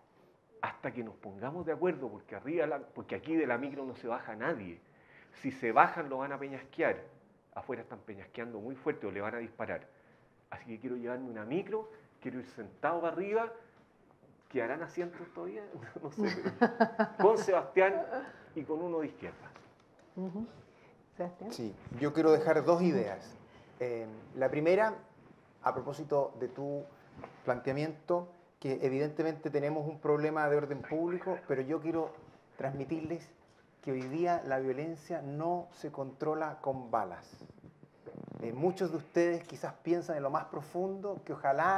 Porque aquí de la micro no se baja nadie. Si se bajan lo van a peñasquear. Afuera están peñasqueando muy fuerte o le van a disparar. Así que quiero llevarme una micro, quiero ir sentado para arriba. ¿Quedarán asientos todavía? No sé, pero con Sebastián y con uno de izquierda. ¿Sebastián? Sí, yo quiero dejar dos ideas. La primera, a propósito de tu planteamiento, que evidentemente tenemos un problema de orden público, pero yo quiero transmitirles que hoy día la violencia no se controla con balas. Muchos de ustedes quizás piensan en lo más profundo que ojalá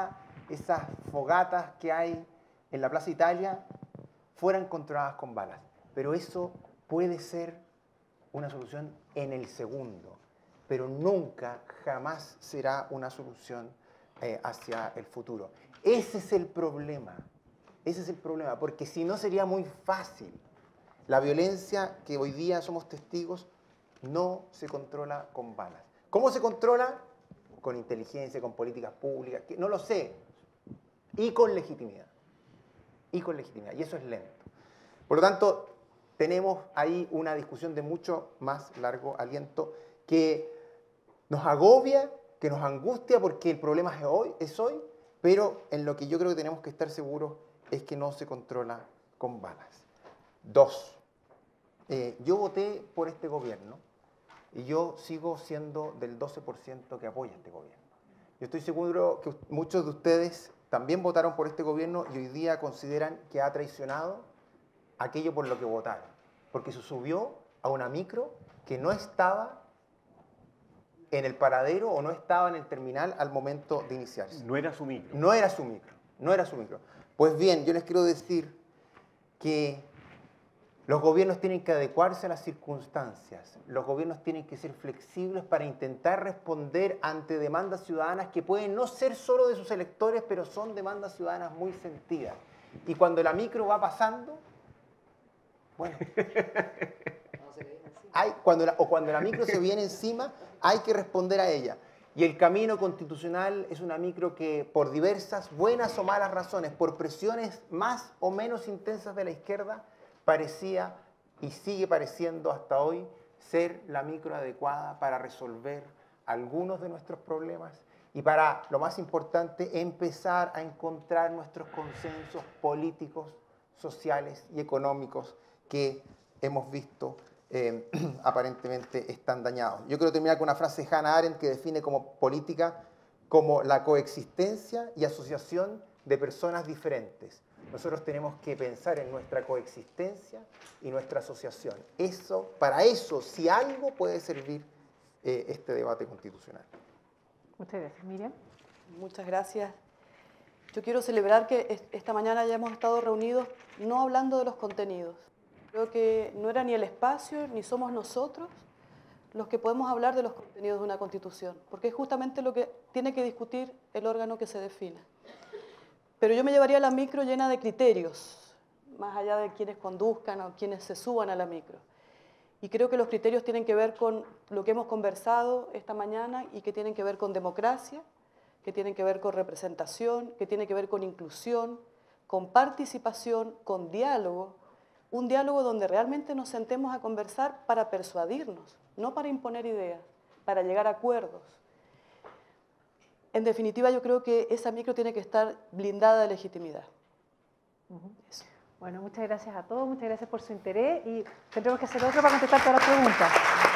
esas fogatas que hay en la Plaza Italia fueran controladas con balas. Pero eso puede ser una solución en el segundo, pero nunca, jamás será una solución hacia el futuro. Ese es el problema, porque si no sería muy fácil. La violencia que hoy día somos testigos no se controla con balas. ¿Cómo se controla? Con inteligencia, con políticas públicas, que no lo sé, y con legitimidad. Y eso es lento. Por lo tanto, tenemos ahí una discusión de mucho más largo aliento que nos agobia, que nos angustia porque el problema es hoy, pero en lo que yo creo que tenemos que estar seguros es que no se controla con balas. 2. Yo voté por este gobierno y yo sigo siendo del 12% que apoya este gobierno. Yo estoy seguro que muchos de ustedes también votaron por este gobierno y hoy día consideran que ha traicionado aquello por lo que votaron, porque se subió a una micro que no estaba en el paradero o no estaba en el terminal al momento de iniciarse. No era su micro. No era su micro. Pues bien, yo les quiero decir que los gobiernos tienen que adecuarse a las circunstancias. Los gobiernos tienen que ser flexibles para intentar responder ante demandas ciudadanas que pueden no ser solo de sus electores, pero son demandas ciudadanas muy sentidas. Y cuando la micro va pasando, bueno, cuando la micro se viene encima, hay que responder a ella. Y el camino constitucional es una micro que, por diversas buenas o malas razones, por presiones más o menos intensas de la izquierda, parecía y sigue pareciendo hasta hoy ser la micro adecuada para resolver algunos de nuestros problemas y para, lo más importante, empezar a encontrar nuestros consensos políticos, sociales y económicos que hemos visto aparentemente están dañados. Yo quiero terminar con una frase de Hannah Arendt que define como política como la coexistencia y asociación de personas diferentes. Nosotros tenemos que pensar en nuestra coexistencia y nuestra asociación. Para eso, si algo puede servir este debate constitucional. Muchas gracias, Miriam. Muchas gracias. Yo quiero celebrar que esta mañana ya hemos estado reunidos no hablando de los contenidos. Creo que no era ni el espacio, ni somos nosotros los que podemos hablar de los contenidos de una Constitución, porque es justamente lo que tiene que discutir el órgano que se defina. Pero yo me llevaría la micro llena de criterios, más allá de quienes conduzcan o quienes se suban a la micro. Y creo que los criterios tienen que ver con lo que hemos conversado esta mañana y que tienen que ver con democracia, que tienen que ver con representación, que tienen que ver con inclusión, con participación, con diálogo, un diálogo donde realmente nos sentemos a conversar para persuadirnos, no para imponer ideas, para llegar a acuerdos. En definitiva, yo creo que esa micro tiene que estar blindada de legitimidad. Eso. Bueno, muchas gracias a todos, muchas gracias por su interés y tendremos que hacer otro para contestar todas las preguntas.